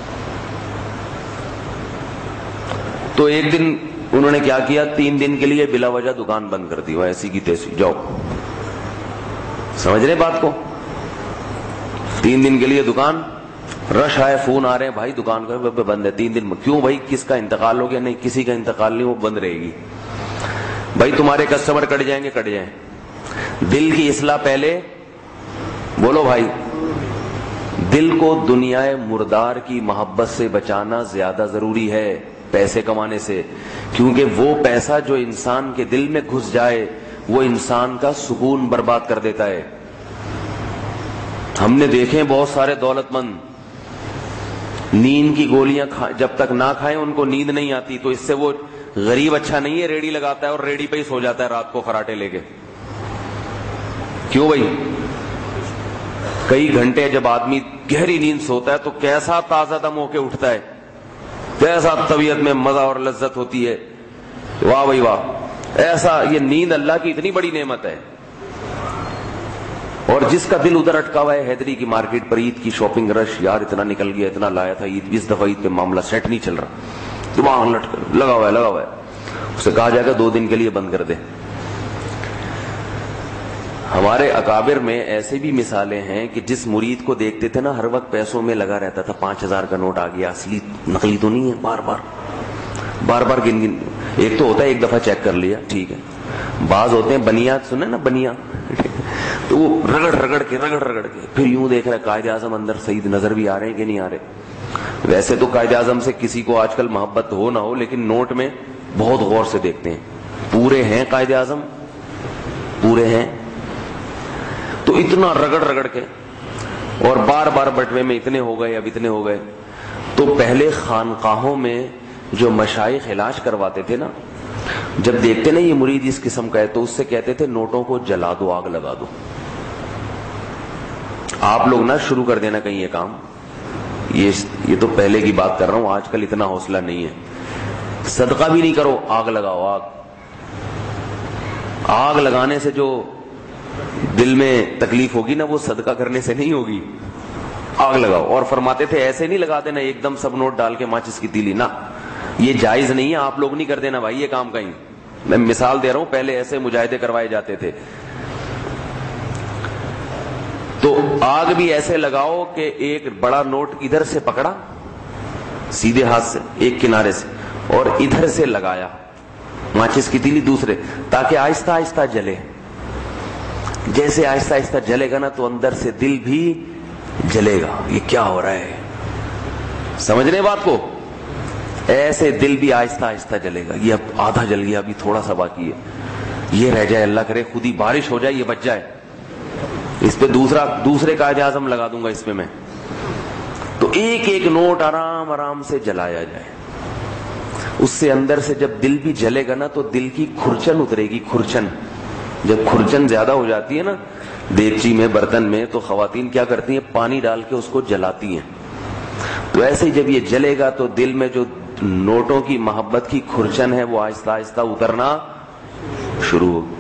تو ایک دن انہوں نے کیا کیا, تین دن کے لیے بلا وجہ دکان بند کر دی, وہ ایسی کی تیسی. جاؤ, سمجھ رہے بات کو؟ تین دن کے لیے دکان, رش آئے, فون آ رہے ہیں بھائی دکان کا بند ہے تین دن. کیوں بھائی, کس کا انتقال ہو گیا؟ نہیں کسی کا انتقال نہیں, وہ بند رہے گی. بھائی تمہارے کسٹمر کٹ جائیں گے, کٹ جائیں. دل کی اصلاح پہلے, بولو بھائی, دل کو دنیا مردار کی محبت سے بچانا زیادہ ضروری ہے پیسے کمانے سے, کیونکہ وہ پیسہ جو انسان کے دل میں گھس جائے وہ انسان کا سکون برباد کر دیتا ہے. ہم نے دیکھے بہت سارے دولت مند نیند کی گولیاں جب تک نہ کھائیں ان کو نیند نہیں آتی, تو اس سے وہ غریب اچھا نہیں ہے, ریڑی لگاتا ہے اور ریڑی پہ ہی سو جاتا ہے رات کو خراٹے لے کے. کیوں بھائی؟ کئی گھنٹے جب آدمی گہری نیند سوتا ہے تو کیسا تازہ دم ہو کے اٹھتا ہے, کیسا طبیعت میں مزہ اور لذت ہوتی ہے, واہ بھائی واہ. ایسا یہ نیند اللہ کی اتنی بڑی نعمت ہے. اور جس کا دل ادھر اٹکا ہوا ہے, حیدری کی مارکیٹ پر عید کی شاپنگ رش, یار اتنا نکل گیا, اتنا لایا تھا عید, اس دفعہ عید پہ معاملہ سیٹ نہیں چل رہا, دماغ لٹ کر لگا ہوا ہے لگا ہوا ہے, اسے کہا جائے گا دو دن کے لیے بند کر دے. ہمارے اکابر میں ایسے بھی مثالیں ہیں کہ جس مرید کو دیکھتے تھے نا ہر وقت پیسوں میں لگا رہتا تھا، پانچ ہزار کا نوٹ آ گیا، اصلی نقلی تو نہیں ہے، بار بار بار بار گن گن ایک تو ہوتا ہے ایک دفعہ چیک کر لیا ٹھیک ہے، بعض ہوتے ہیں بنیا، سنے نا بنیا تو وہ رگڑ رگڑ کے رگڑ رگڑ کے پھر یوں دیکھ رہا ہے قائد اعظم اندر صحیح نظر بھی آ رہے ہیں کہ نہیں آ رہے۔ ویسے تو قائد اعظم سے کسی کو آج کل محبت ہو نہ ہو، لیکن نوٹ میں بہت غور سے دیکھتے ہیں، پورے ہیں قائد اعظم، پورے ہیں، تو اتنا رگڑ رگڑ کے اور بار بار بٹوے میں اتنے ہو گئے اب اتنے ہو گئے۔ تو پہلے خانقاہوں میں جو مشائخ علاج کرواتے تھے نا، جب دیکھتے نا یہ مرید اس قسم کا ہے تو اس سے کہتے تھے نوٹوں کو جلا دو، آگ لگا دو۔ آپ لوگ نہ شروع کر دینا کہیں یہ کام، یہ یہ تو پہلے کی بات کر رہا ہوں، آج کل اتنا حوصلہ نہیں ہے، صدقہ بھی نہیں کرو، آگ لگاؤ، آگ آگ لگانے سے جو دل میں تکلیف ہوگی نا وہ صدقہ کرنے سے نہیں ہوگی، آگ لگاؤ۔ اور فرماتے تھے ایسے نہیں لگا دینا ایک دم سب نوٹ ڈال کے ماچس کی تیلی، نہ یہ جائز نہیں ہے، آپ لوگ نہیں کر دینا بھائی یہ کام کہیں، میں مثال دے رہا ہوں، پہلے ایسے مجاہدے کروائے جاتے تھے۔ تو آگ بھی ایسے لگاؤ کہ ایک بڑا نوٹ ادھر سے پکڑا سیدھے ہاتھ سے ایک کنارے سے اور ادھر سے لگایا ماچس کی تیلی دوسرے، تاکہ آہستہ آہستہ جلے۔ جیسے آہستہ آہستہ جلے گا نا تو اندر سے دل بھی جلے گا، یہ کیا ہو رہا ہے، سمجھ رہے بات کو؟ ایسے دل بھی آہستہ آہستہ جلے گا، یہ اب آدھا جل گیا، ابھی تھوڑا سا باقی ہے، یہ رہ جائے، اللہ کرے خود ہی بارش ہو جائے یہ بچ جائے، اس پہ دوسرا دوسرے قائد اعظم لگا دوں گا اس پہ میں۔ تو ایک ایک نوٹ آرام آرام سے جلایا جائے، اس سے اندر سے جب دل بھی جلے گا نا تو دل کی کھرچن اترے گی، کھرچن، جب کھرچن زیادہ ہو جاتی ہے نا دیگچی میں برتن میں تو خواتین کیا کرتی ہیں پانی ڈال کے اس کو جلاتی ہیں، تو ایسے ہی جب یہ جلے گا تو دل میں جو نوٹوں کی محبت کی کھرچن ہے وہ آہستہ آہستہ اترنا شروع ہوگی۔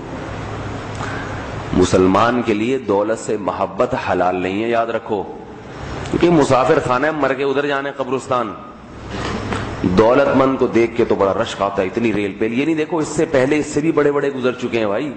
مسلمان کے لیے دولت سے محبت حلال نہیں ہے، یاد رکھو، کیونکہ مسافر خانہ ہے، مر کے ادھر جانے قبرستان۔ دولت مند کو دیکھ کے تو بڑا رشک آتا ہے، اتنی ریل پہ، یہ نہیں دیکھو اس سے پہلے اس سے بھی بڑے بڑے گزر چکے ہیں بھائی۔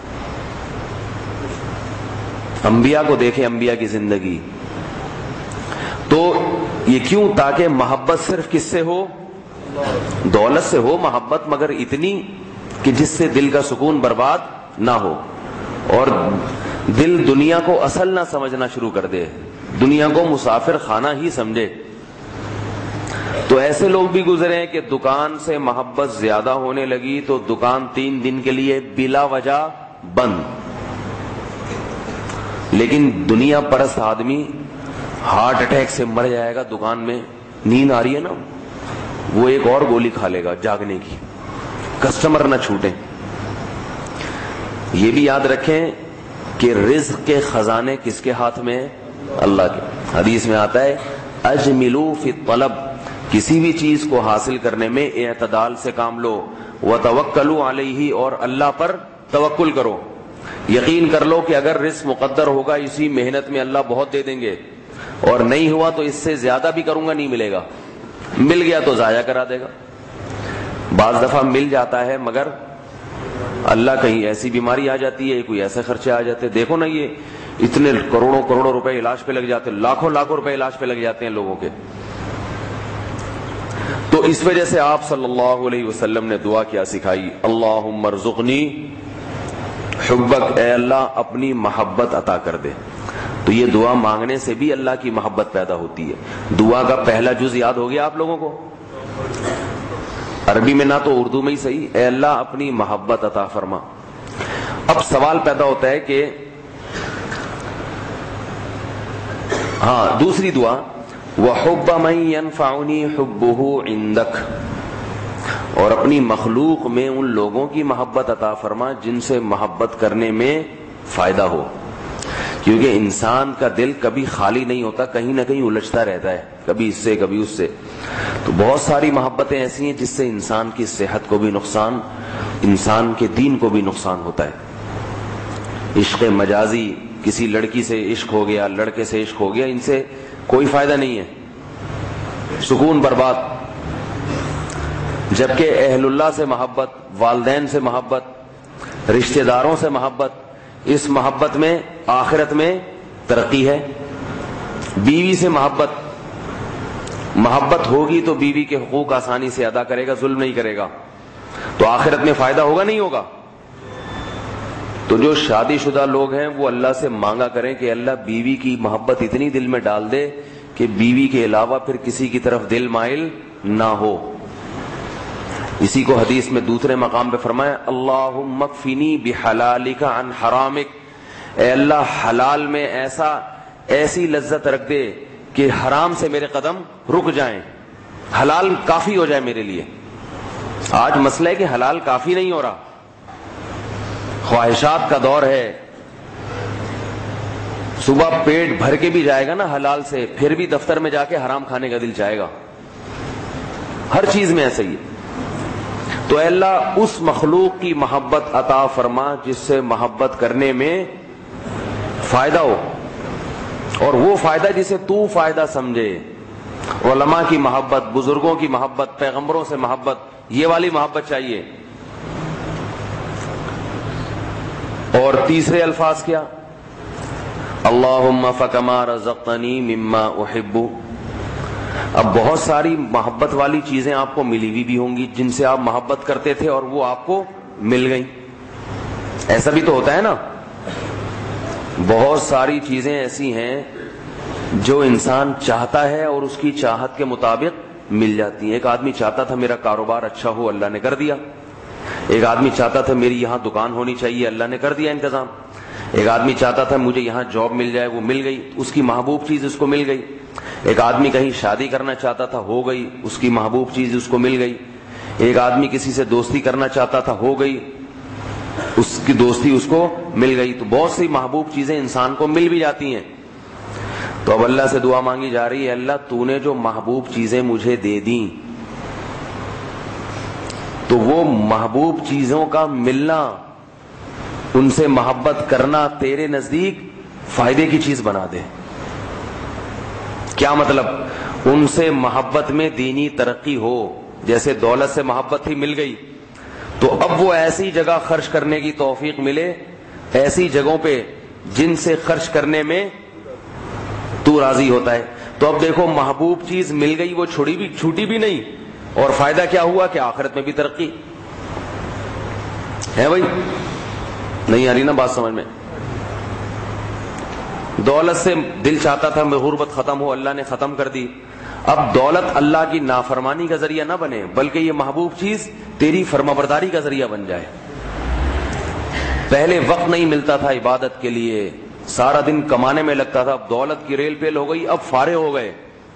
انبیاء کو دیکھیں، انبیاء کی زندگی، تو یہ کیوں؟ تاکہ محبت صرف کس سے ہو؟ دولت سے ہو محبت، مگر اتنی کہ جس سے دل کا سکون برباد نہ ہو اور دل دنیا کو اصل نہ سمجھنا شروع کر دے، دنیا کو مسافر خانہ ہی سمجھے۔ تو ایسے لوگ بھی گزرے ہیں کہ دکان سے محبت زیادہ ہونے لگی تو دکان تین دن کے لیے بلا وجہ بند، لیکن دنیا پرست آدمی ہارٹ اٹیک سے مر جائے گا، دکان میں نیند آ رہی ہے نا وہ ایک اور گولی کھا لے گا جاگنے کی، کسٹمر نہ چھوٹے۔ یہ بھی یاد رکھیں کہ رزق کے خزانے کس کے ہاتھ میں؟ اللہ کے۔ حدیث میں آتا ہے اجملوا فی الطلب، کسی بھی چیز کو حاصل کرنے میں اعتدال سے کام لو، وتوکلوا علیہ، اور اللہ پر توکل کرو، یقین کر لو کہ اگر رزق مقدر ہوگا اسی محنت میں اللہ بہت دے دیں گے، اور نہیں ہوا تو اس سے زیادہ بھی کروں گا نہیں ملے گا، مل گیا تو ضائع کرا دے گا۔ بعض دفعہ مل جاتا ہے مگر اللہ کہیں ایسی بیماری آ جاتی ہے، کوئی ایسے خرچے آ جاتے، دیکھو نا یہ اتنے کروڑوں کروڑوں روپے علاج پہ لگ جاتے، لاکھوں لاکھوں روپے علاج پہ لگ جاتے ہیں لوگوں کے۔ تو اس وجہ سے آپ صلی اللہ علیہ وسلم نے دعا کیا سکھائی، اللہم ارزقنی حبک، اے اللہ اپنی محبت عطا کر دے۔ تو یہ دعا مانگنے سے بھی اللہ کی محبت پیدا ہوتی ہے۔ دعا کا پہلا جز یاد ہو گیا آپ لوگوں کو، عربی میں نہ تو اردو میں ہی صحیح، اے اللہ اپنی محبت عطا فرما۔ اب سوال پیدا ہوتا ہے کہ ہاں دوسری دعا، وَحُبَّ مَن يَنفَعُنِي حُبُّهُ عِندَكَ، اور اپنی مخلوق میں ان لوگوں کی محبت عطا فرما جن سے محبت کرنے میں فائدہ ہو، کیونکہ انسان کا دل کبھی خالی نہیں ہوتا، کہیں نہ کہیں الجھتا رہتا ہے، کبھی اس سے کبھی اس سے۔ تو بہت ساری محبتیں ایسی ہیں جس سے انسان کی صحت کو بھی نقصان، انسان کے دین کو بھی نقصان ہوتا ہے۔ عشق مجازی، کسی لڑکی سے عشق ہو گیا، لڑکے سے عشق ہو گیا، ان سے کوئی فائدہ نہیں ہے، سکون برباد۔ جبکہ اہل اللہ سے محبت، والدین سے محبت، رشتہ داروں سے محبت، اس محبت میں آخرت میں ترقی ہے. بیوی سے محبت محبت ہوگی تو بیوی کے حقوق آسانی سے ادا کرے گا, ظلم نہیں کرے گا, تو آخرت میں فائدہ ہوگا نہیں ہوگا؟ تو جو شادی شدہ لوگ ہیں وہ اللہ سے مانگا کریں کہ اللہ بیوی کی محبت اتنی دل میں ڈال دے کہ بیوی کے علاوہ پھر کسی کی طرف دل مائل نہ ہو. اسی کو حدیث میں دوسرے مقام پہ فرمایا اللہم اکفنی بحلالک عن حرامک, اے اللہ حلال میں ایسا ایسی لذت رکھ دے کہ حرام سے میرے قدم رک جائیں, حلال کافی ہو جائے میرے لیے. آج مسئلہ ہے کہ حلال کافی نہیں ہو رہا, خواہشات کا دور ہے. صبح پیٹ بھر کے بھی جائے گا نا حلال سے, پھر بھی دفتر میں جا کے حرام کھانے کا دل چاہے گا. ہر چیز میں ایسا ہی ہے. تو اے اللہ اس مخلوق کی محبت عطا فرما جس سے محبت کرنے میں فائدہ ہو, اور وہ فائدہ جسے تو فائدہ سمجھے. علماء کی محبت, بزرگوں کی محبت, پیغمبروں سے محبت, یہ والی محبت چاہیے. اور تیسرے الفاظ کیا؟ اللہم فکما رزقتنی مما احب. اب بہت ساری محبت والی چیزیں آپ کو ملی ہوئی بھی ہوں گی جن سے آپ محبت کرتے تھے اور وہ آپ کو مل گئیں. ایسا بھی تو ہوتا ہے نا, بہت ساری چیزیں ایسی ہیں جو انسان چاہتا ہے اور اس کی چاہت کے مطابق مل جاتی ہیں. ایک آدمی چاہتا تھا میرا کاروبار اچھا ہو, اللہ نے کر دیا. ایک آدمی چاہتا تھا میری یہاں دکان ہونی چاہیے, اللہ نے کر دیا انتظام. ایک آدمی چاہتا تھا مجھے یہاں جاب مل جائے, وہ مل گئی, اس کی محبوب چیز اس کو مل گئی. ایک آدمی کہیں شادی کرنا چاہتا تھا, ہو گئی, اس کی محبوب چیز اس کو مل گئی. ایک آدمی کسی سے دوستی کرنا چاہتا تھا, ہو گئی, اس کی دوستی اس کو مل گئی. تو بہت سی محبوب چیزیں انسان کو مل بھی جاتی ہیں. تو اب اللہ سے دعا مانگی جا رہی ہے, اللہ تو نے جو محبوب چیزیں مجھے دے دیں, تو وہ محبوب چیزوں کا ملنا, ان سے محبت کرنا تیرے نزدیک فائدے کی چیز بنا دے. کیا مطلب؟ ان سے محبت میں دینی ترقی ہو. جیسے دولت سے محبت ہی مل گئی تو اب وہ ایسی جگہ خرچ کرنے کی توفیق ملے, ایسی جگہوں پہ جن سے خرچ کرنے میں تو راضی ہوتا ہے. تو اب دیکھو محبوب چیز مل گئی, وہ چھوڑی بھی چھوٹی بھی نہیں, اور فائدہ کیا ہوا کہ آخرت میں بھی ترقی ہے. بھائی نہیں آ رہی نا بات سمجھ میں؟ دولت سے دل چاہتا تھا میں غربت ختم ہو, اللہ نے ختم کر دی. اب دولت اللہ کی نافرمانی کا ذریعہ نہ بنے, بلکہ یہ محبوب چیز تیری فرمانبرداری کا ذریعہ بن جائے. پہلے وقت نہیں ملتا تھا عبادت کے لیے, سارا دن کمانے میں لگتا تھا, اب دولت کی ریل پیل ہو گئی, اب فارغ ہو گئے.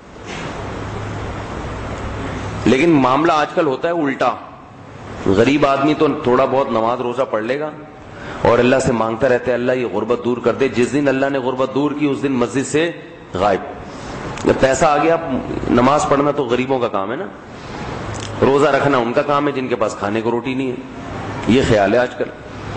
لیکن معاملہ آج کل ہوتا ہے الٹا. غریب آدمی تو تھوڑا بہت نماز روزہ پڑھ لے گا اور اللہ سے مانگتا رہتا ہے اللہ یہ غربت دور کر دے. جس دن اللہ نے غربت دور کی اس دن مسجد سے غائب. جب پیسہ آ گیا, نماز پڑھنا تو غریبوں کا کام ہے نا, روزہ رکھنا ان کا کام ہے جن کے پاس کھانے کو روٹی نہیں ہے. یہ خیال ہے آج کل.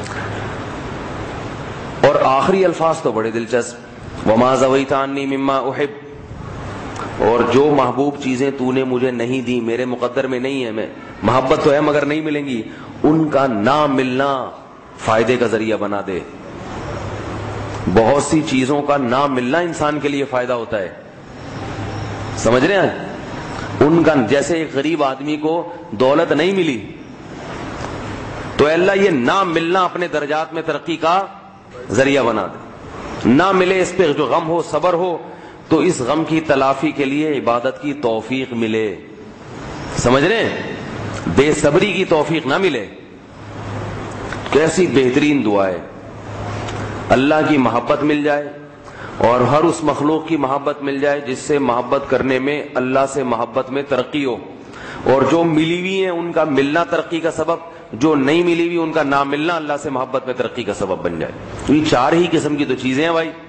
اور آخری الفاظ تو بڑے دلچسپ, وما زویت عنی مما احب, اور جو محبوب چیزیں تو نے مجھے نہیں دی, میرے مقدر میں نہیں ہے, میں محبت تو ہے مگر نہیں ملیں گی, ان کا نہ ملنا فائدے کا ذریعہ بنا دے. بہت سی چیزوں کا نہ ملنا انسان کے لیے فائدہ ہوتا ہے, سمجھ رہے ہیں؟ ان کا, جیسے ایک غریب آدمی کو دولت نہیں ملی تو اے اللہ یہ نہ ملنا اپنے درجات میں ترقی کا ذریعہ بنا دے. نہ ملے اس پہ جو غم ہو, صبر ہو, تو اس غم کی تلافی کے لیے عبادت کی توفیق ملے. سمجھ رہے ہیں؟ بے صبری کی توفیق نہ ملے. کیسی بہترین دعا ہے, اللہ کی محبت مل جائے اور ہر اس مخلوق کی محبت مل جائے جس سے محبت کرنے میں اللہ سے محبت میں ترقی ہو, اور جو ملی ہوئی ہیں ان کا ملنا ترقی کا سبب, جو نہیں ملی ہوئی ان کا نہ ملنا اللہ سے محبت میں ترقی کا سبب بن جائے. تو یہ چار ہی قسم کی تو چیزیں ہیں بھائی.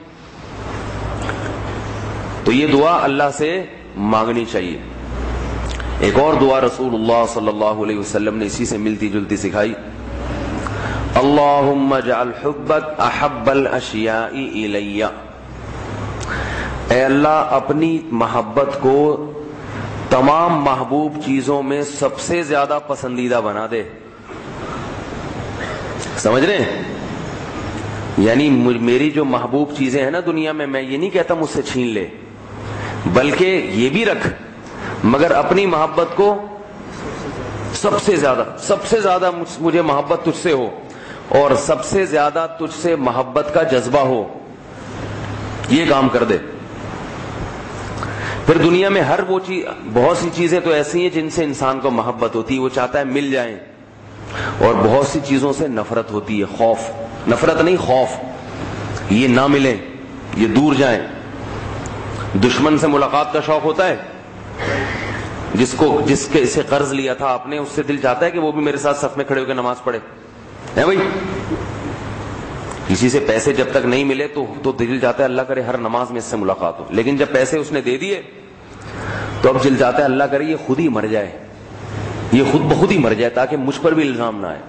تو یہ دعا اللہ سے مانگنی چاہیے. ایک اور دعا رسول اللہ صلی اللہ علیہ وسلم نے اسی سے ملتی جلتی سکھائی, اللہم اجعل حبک احب الاشیاء الی, اے اللہ اپنی محبت کو تمام محبوب چیزوں میں سب سے زیادہ پسندیدہ بنا دے. سمجھ رہے ہیں؟ یعنی میری جو محبوب چیزیں ہیں نا دنیا میں، میں یہ نہیں کہتا مجھ سے چھین لے، بلکہ یہ بھی رکھ، مگر اپنی محبت کو سب سے زیادہ سب سے زیادہ مجھے محبت تجھ سے ہو، اور سب سے زیادہ تجھ سے محبت کا جذبہ ہو، یہ کام کر دے. پھر دنیا میں ہر وہ چیز، بہت سی چیزیں تو ایسی ہیں جن سے انسان کو محبت ہوتی ہے، وہ چاہتا ہے مل جائیں، اور بہت سی چیزوں سے نفرت ہوتی ہے، خوف، نفرت نہیں خوف، یہ نہ ملیں، یہ دور جائیں. دشمن سے ملاقات کا شوق ہوتا ہے، جس کو جس کے سے قرض لیا تھا آپ نے، اس سے دل چاہتا ہے کہ وہ بھی میرے ساتھ صف میں کھڑے ہو کے نماز پڑھے، ہے بھائی. کسی سے پیسے جب تک نہیں ملے تو تو دل چاہتا ہے اللہ کرے ہر نماز میں اس سے ملاقات ہو، لیکن جب پیسے اس نے دے دیے تو اب دل چاہتا ہے اللہ کرے یہ خود ہی مر جائے، یہ خود بخود ہی مر جائے تاکہ مجھ پر بھی الزام نہ آئے.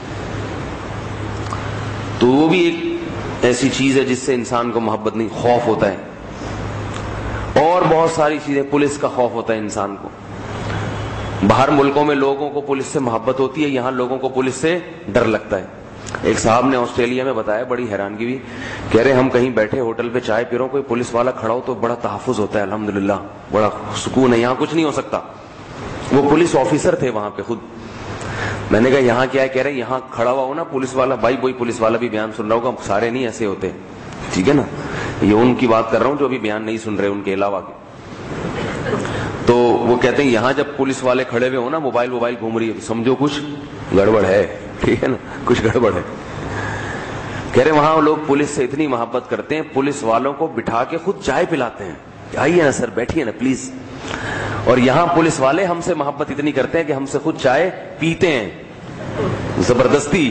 تو وہ بھی ایک ایسی چیز ہے جس سے انسان کو محبت نہیں، خوف ہوتا ہے. اور بہت ساری چیزیں، پولیس کا خوف ہوتا ہے انسان کو. باہر ملکوں میں لوگوں کو پولیس سے محبت ہوتی ہے، یہاں لوگوں کو پولیس سے ڈر لگتا ہے. ایک صاحب نے آسٹریلیا میں بتایا، بڑی حیرانگی ہوئی، کہہ رہے ہم کہیں بیٹھے ہوٹل پہ چائے پی رہے ہوں، کوئی پولیس والا کھڑا ہو تو بڑا تحفظ ہوتا ہے، الحمدللہ بڑا سکون ہے، یہاں کچھ نہیں ہو سکتا. وہ پولیس آفیسر تھے وہاں پہ خود. میں نے کہا یہاں کیا ہے؟ کہہ رہے یہاں کھڑا ہوا ہو نا پولیس والا، بھائی وہی پولیس والا بھی بیان سن رہا ہوگا، سارے نہیں ایسے ہوتے، ٹھیک ہے نا، یہ ان کی بات کر رہا ہوں جو ابھی بیان نہیں سن رہے ان کے علاوہ کے. تو وہ کہتے ہیں یہاں جب پولیس والے کھڑے ہوئے ہو نا، موبائل موبائل گھوم رہی ہے، سمجھو کچھ گڑبڑ ہے، ٹھیک ہے نا، کچھ گڑبڑ ہے. کہہ رہے وہاں لوگ پولیس سے اتنی محبت کرتے ہیں، پولیس والوں کو بٹھا کے خود چائے پلاتے ہیں، آئیے نا سر بیٹھیے نا پلیز. اور یہاں پولیس والے ہم سے محبت اتنی کرتے ہیں کہ ہم سے خود چائے پیتے ہیں زبردستی.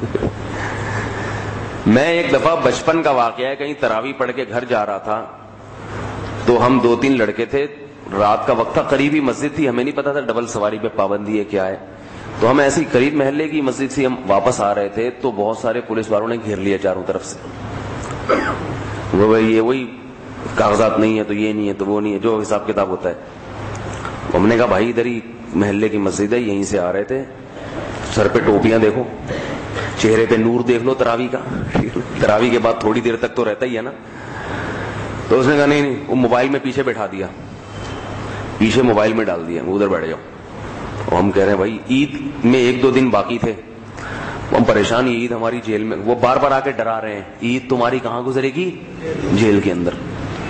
میں ایک دفعہ بچپن کا واقعہ ہے، کہیں تراویح پڑھ کے گھر جا رہا تھا، تو ہم دو تین لڑکے تھے، رات کا وقت تھا، قریبی مسجد تھی، ہمیں نہیں پتا تھا ڈبل سواری پہ پابندی ہے کیا ہے، تو ہم ایسی قریب محلے کی مسجد سے ہم واپس آ رہے تھے تو بہت سارے پولیس والوں نے گھیر لیا چاروں طرف سے. وہ یہ وہی کاغذات نہیں ہے تو یہ نہیں ہے تو وہ نہیں ہے، جو حساب کتاب ہوتا ہے. ہم نے کہا بھائی ادھر ہی محلے کی مسجد ہے، یہیں سے آ رہے تھے، سر پہ ٹوپیاں دیکھو، چہرے پہ نور دیکھ لو تراویح کا، تراویح کے بعد تھوڑی دیر تک تو رہتا ہی ہے نا. تو اس نے کہا نہیں نہیں، وہ موبائل میں پیچھے بیٹھا دیا، پیچھے موبائل میں ڈال دیا، وہ ادھر بیٹھ جاؤ. اور ہم کہہ رہے ہیں بھائی عید میں ایک دو دن باقی تھے، ہم پریشان، عید ہماری جیل میں. وہ بار بار آ کے ڈرا رہے ہیں عید تمہاری کہاں گزرے گی؟ جیل کے اندر.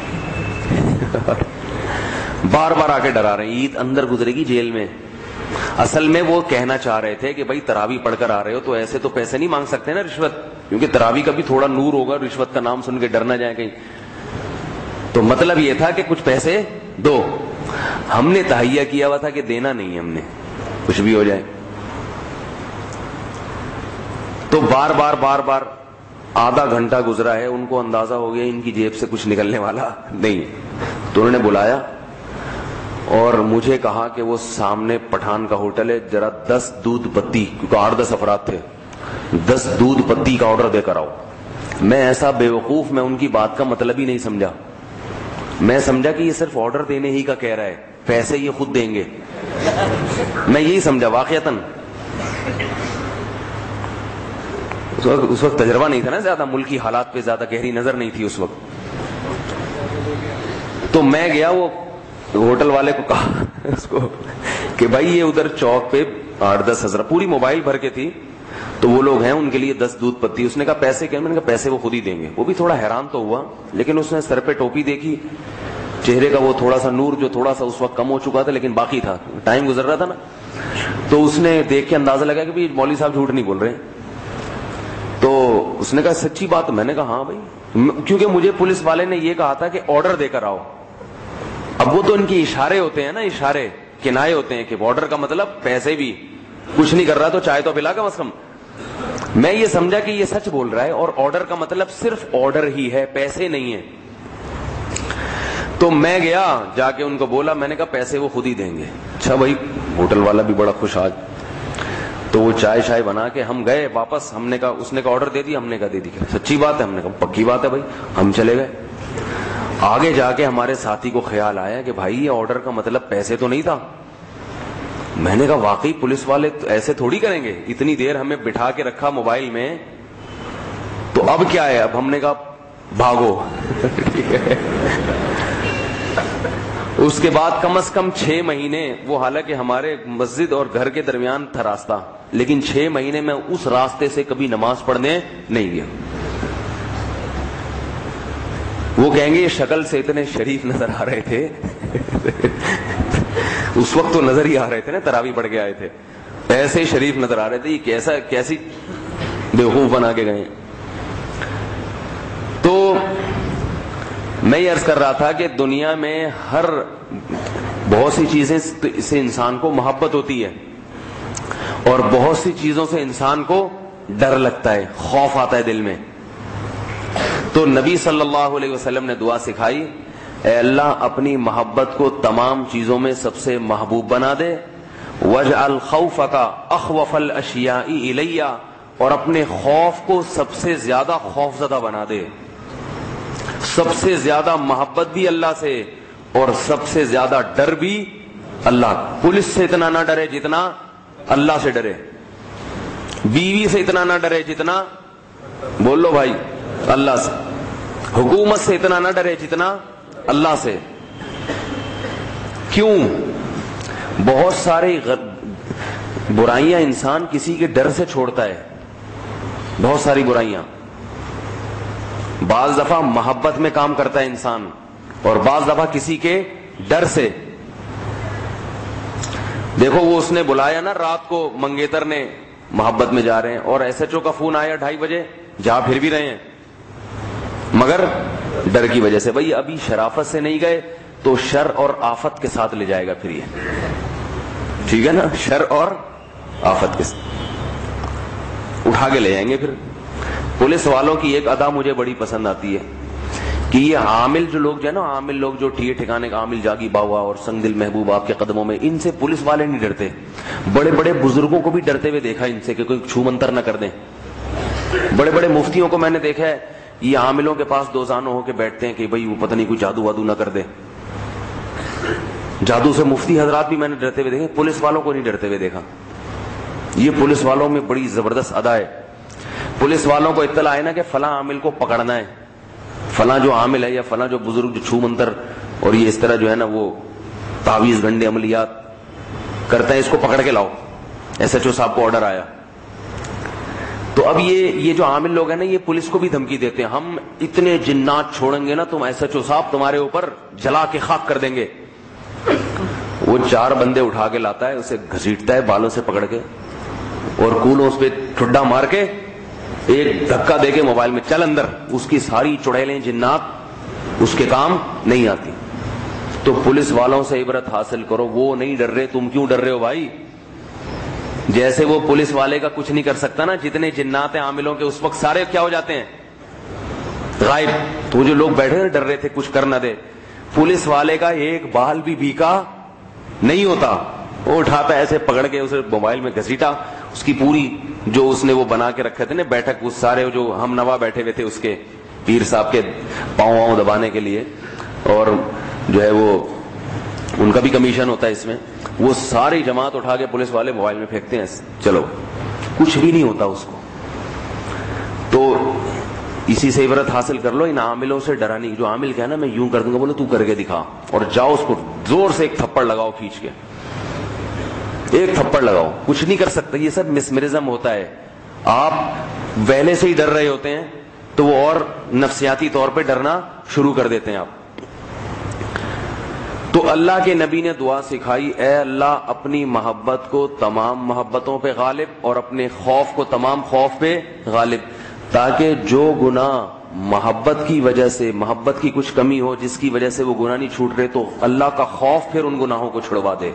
بار بار آ کے ڈرا رہے ہیں عید اندر گزرے گی جیل میں. اصل میں وہ کہنا چاہ رہے تھے کہ بھائی تراویح پڑھ کر آ رہے ہو تو ایسے تو پیسے نہیں مانگ سکتے نا رشوت، کیونکہ تراویح کا بھی تھوڑا نور ہوگا، رشوت کا نام سن کے ڈر نہ جائے کہیں. تو مطلب یہ تھا کہ کچھ پیسے دو. ہم نے تہیہ کیا ہوا تھا کہ دینا نہیں ہے ہم نے، کچھ بھی ہو جائے. تو بار بار بار بار آدھا گھنٹہ گزرا ہے، ان کو اندازہ ہو گیا ان کی جیب سے کچھ نکلنے والا نہیں. تو انہوں نے بلایا اور مجھے کہا کہ وہ سامنے پٹھان کا ہوٹل ہے، ذرا دس دودھ پتی، کیونکہ آٹھ دس افراد تھے، دس دودھ پتی کا آرڈر دے کر آؤ. میں ایسا بے وقوف، میں ان کی بات کا مطلب ہی نہیں سمجھا. میں سمجھا کہ یہ صرف آرڈر دینے ہی کا کہہ رہا ہے، پیسے یہ خود دیں گے، میں یہی سمجھا واقعتاً. اس وقت تجربہ نہیں تھا نا زیادہ، ملکی حالات پہ زیادہ گہری نظر نہیں تھی اس وقت. تو میں گیا، وہ ہوٹل والے کو کہا اس کو کہ بھائی یہ ادھر چوک پہ آٹھ دس ہزار، پوری موبائل بھر کے تھی، تو وہ لوگ ہیں ان کے لیے دس دودھ پتی. اس نے کہا پیسے کیا؟ میں نے کہا پیسے وہ خود ہی دیں گے. وہ بھی تھوڑا حیران تو ہوا، لیکن اس نے سر پہ ٹوپی دیکھی، چہرے کا وہ تھوڑا سا نور جو تھوڑا سا اس وقت کم ہو چکا تھا لیکن باقی تھا، ٹائم گزر رہا تھا نا، تو اس نے دیکھ کے اندازہ لگا کہ مولوی صاحب جھوٹ نہیں بول رہے. تو اس نے کہا سچی بات؟ میں نے کہا ہاں بھائی، کیونکہ مجھے پولیس والے نے یہ کہا تھا کہ آرڈر دے کر آؤ. اب وہ تو ان کے اشارے ہوتے ہیں نا، اشارے کنائے ہوتے ہیں کہ آرڈر کا مطلب پیسے بھی، کچھ نہیں کر رہا تو چائے تو پلا کم از کم. میں یہ سمجھا کہ یہ سچ بول رہا ہے اور آرڈر کا مطلب صرف آرڈر ہی ہے، پیسے نہیں ہیں. تو میں گیا جا کے ان کو بولا، میں نے کہا پیسے وہ خود ہی دیں گے. اچھا بھائی، ہوٹل والا بھی بڑا خوش آج. تو وہ چائے شائے بنا کے ہم گئے واپس. ہم نے کہا، اس نے کہا آرڈر دے دیا، ہم نے کہا دے دی. سچی بات ہے؟ ہم نے کہا پکی بات ہے بھائی. ہم چلے گئے. آگے جا کے ہمارے ساتھی کو خیال آیا کہ بھائی یہ آرڈر کا مطلب پیسے تو نہیں تھا. میں نے کہا واقعی پولیس والے ایسے تھوڑی کریں گے، اتنی دیر ہمیں بٹھا کے رکھا موبائل میں، تو اب کیا ہے؟ اب ہم نے کہا بھاگو. اس کے بعد کم از کم چھ مہینے وہ، حالانکہ ہمارے مسجد اور گھر کے درمیان تھا راستہ، لیکن چھ مہینے میں اس راستے سے کبھی نماز پڑھنے نہیں گیا. وہ کہیں گے یہ شکل سے اتنے شریف نظر آ رہے تھے. اس وقت تو نظر ہی آ رہے تھے نا، تراویح پڑھ کے آئے تھے، ایسے شریف نظر آ رہے تھے، یہ کیسا کیسی بیوقوف بنا کے گئے. تو میں یہ عرض کر رہا تھا کہ دنیا میں ہر بہت سی چیزیں سے انسان کو محبت ہوتی ہے، اور بہت سی چیزوں سے انسان کو ڈر لگتا ہے، خوف آتا ہے دل میں. تو نبی صلی اللہ علیہ وسلم نے دعا سکھائی، اے اللہ اپنی محبت کو تمام چیزوں میں سب سے محبوب بنا دے، وَاجْعَلْ خَوْفَكَ أَخْوَفَ الْأَشْيَاءِ إِلَيَّ، اور اپنے خوف کو سب سے زیادہ خوف زدہ بنا دے. سب سے زیادہ محبت بھی اللہ سے اور سب سے زیادہ ڈر بھی اللہ. پولیس سے اتنا نہ ڈرے جتنا اللہ سے ڈرے، بیوی سے اتنا نہ ڈرے جتنا، بول لو بھائی، اللہ سے. حکومت سے اتنا نہ ڈرے جتنا اللہ سے. کیوں؟ بہت ساری برائیاں انسان کسی کے ڈر سے چھوڑتا ہے، بہت ساری برائیاں. بعض دفعہ محبت میں کام کرتا ہے انسان، اور بعض دفعہ کسی کے ڈر سے. دیکھو وہ اس نے بلایا نا رات کو، منگیتر نے، محبت میں جا رہے ہیں، اور ایس ایچ او کا فون آیا ڈھائی بجے، جا پھر بھی رہے ہیں مگر ڈر کی وجہ سے. بھائی ابھی شرافت سے نہیں گئے تو شر اور آفت کے ساتھ لے جائے گا پھر یہ، ٹھیک ہے نا، شر اور آفت کے ساتھ اٹھا کے لے جائیں گے پھر. پولیس والوں کی ایک ادا مجھے بڑی پسند آتی ہے کہ یہ عامل جو لوگ جو ہے نا، عامل لوگ جو ٹھیے ٹھکانے کا عامل، جاگی باوا اور سنگ دل محبوب آپ کے قدموں میں، ان سے پولیس والے نہیں ڈرتے. بڑے بڑے بزرگوں کو بھی ڈرتے ہوئے دیکھا ان سے کہ کوئی چھو منتر نہ کر دیں. بڑے بڑے مفتیوں کو میں نے دیکھا ہے، یہ عاملوں کے پاس دو زانوں ہو کے بیٹھتے ہیں کہ بھائی وہ پتہ نہیں کوئی جادو وادو نہ کر دے. جادو سے مفتی حضرات بھی میں نے ڈرتے ہوئے دیکھے، پولیس والوں کو نہیں ڈرتے ہوئے دیکھا. یہ پولیس والوں میں بڑی زبردست ادا ہے. پولیس والوں کو اطلاع ہے نا کہ فلاں عامل کو پکڑنا ہے، فلاں جو عامل ہے یا فلاں جو بزرگ جو چھو منتر اور یہ اس طرح جو ہے نا وہ تعویذ گنڈے عملیات کرتا ہے، اس کو پکڑ کے لاؤ. ایس ایچ او صاحب کو آرڈر آیا. تو اب یہ یہ جو عامل لوگ ہیں نا، یہ پولیس کو بھی دھمکی دیتے ہیں، ہم اتنے جنات چھوڑیں گے نا تم ایس ایچ او صاحب، تمہارے اوپر جلا کے خاک کر دیں گے. وہ چار بندے اٹھا کے لاتا ہے، اسے گھسیٹتا ہے بالوں سے پکڑ کے، اور کولوں اس پہ ٹھڈا مار کے ایک دھکا دے کے موبائل میں چل اندر. اس کی ساری چڑیلیں جنات اس کے کام نہیں آتی. تو پولیس والوں سے عبرت حاصل کرو، وہ نہیں ڈر رہے، تم کیوں ڈر رہے ہو بھائی؟ جیسے وہ پولیس والے کا کچھ نہیں کر سکتا نا، جتنے جنات ہیں عاملوں کے اس وقت سارے کیا ہو جاتے ہیں؟ غائب. تو جو لوگ بیٹھے ڈر رہے تھے کچھ کر نہ دے، پولیس والے کا ایک بال بھی بیکا نہیں ہوتا. وہ اٹھاتا ایسے پکڑ کے اسے موبائل میں گھسیٹا، اس کی پوری جو اس نے وہ بنا کے رکھے تھے نا بیٹھک، اس سارے جو ہم نوا بیٹھے ہوئے تھے اس کے پیر صاحب کے پاؤں واؤں دبانے کے لیے، اور جو ہے وہ ان کا بھی کمیشن ہوتا ہے اس میں، وہ ساری جماعت اٹھا کے پولیس والے موبائل میں پھینکتے ہیں. چلو کچھ بھی نہیں ہوتا اس کو. تو اسی سے عبرت حاصل کر لو، ان عاملوں سے ڈرانی. جو عامل کہنا میں یوں کر دوں گا، بولے تو کر کے دکھا، اور جاؤ اس کو زور سے ایک تھپڑ لگاؤ، کھینچ کے ایک تھپڑ لگاؤ. کچھ نہیں کر سکتا. یہ سب مسمرزم ہوتا ہے. آپ وہلے سے ہی ڈر رہے ہوتے ہیں تو وہ اور نفسیاتی طور پہ ڈرنا شروع کر دیتے ہیں آپ. تو اللہ کے نبی نے دعا سکھائی، اے اللہ اپنی محبت کو تمام محبتوں پہ غالب اور اپنے خوف کو تمام خوف پہ غالب، تاکہ جو گناہ محبت کی وجہ سے، محبت کی کچھ کمی ہو جس کی وجہ سے وہ گناہ نہیں چھوٹ رہے، تو اللہ کا خوف پھر ان گناہوں کو چھڑوا دے.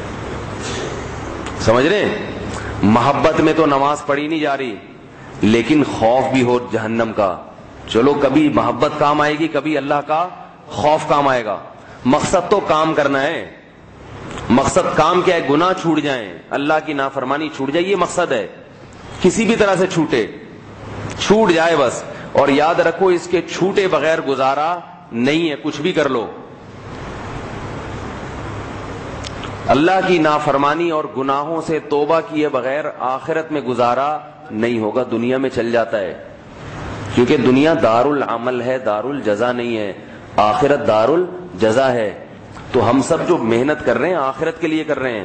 سمجھ رہے ہیں؟ محبت میں تو نماز پڑھی نہیں جا رہی، لیکن خوف بھی ہو جہنم کا. چلو کبھی محبت کام آئے گی، کبھی اللہ کا خوف کام آئے گا. مقصد تو کام کرنا ہے. مقصد کام کیا ہے؟ گناہ چھوٹ جائیں، اللہ کی نافرمانی چھوٹ جائے، یہ مقصد ہے. کسی بھی طرح سے چھوٹے، چھوٹ جائے بس. اور یاد رکھو اس کے چھوٹے بغیر گزارا نہیں ہے. کچھ بھی کر لو، اللہ کی نافرمانی اور گناہوں سے توبہ کیے بغیر آخرت میں گزارا نہیں ہوگا. دنیا میں چل جاتا ہے. کیونکہ دنیا دار العمل ہے، دار الجزا نہیں ہے، آخرت دار الجزا ہے. تو ہم سب جو محنت کر رہے ہیں آخرت کے لیے کر رہے ہیں،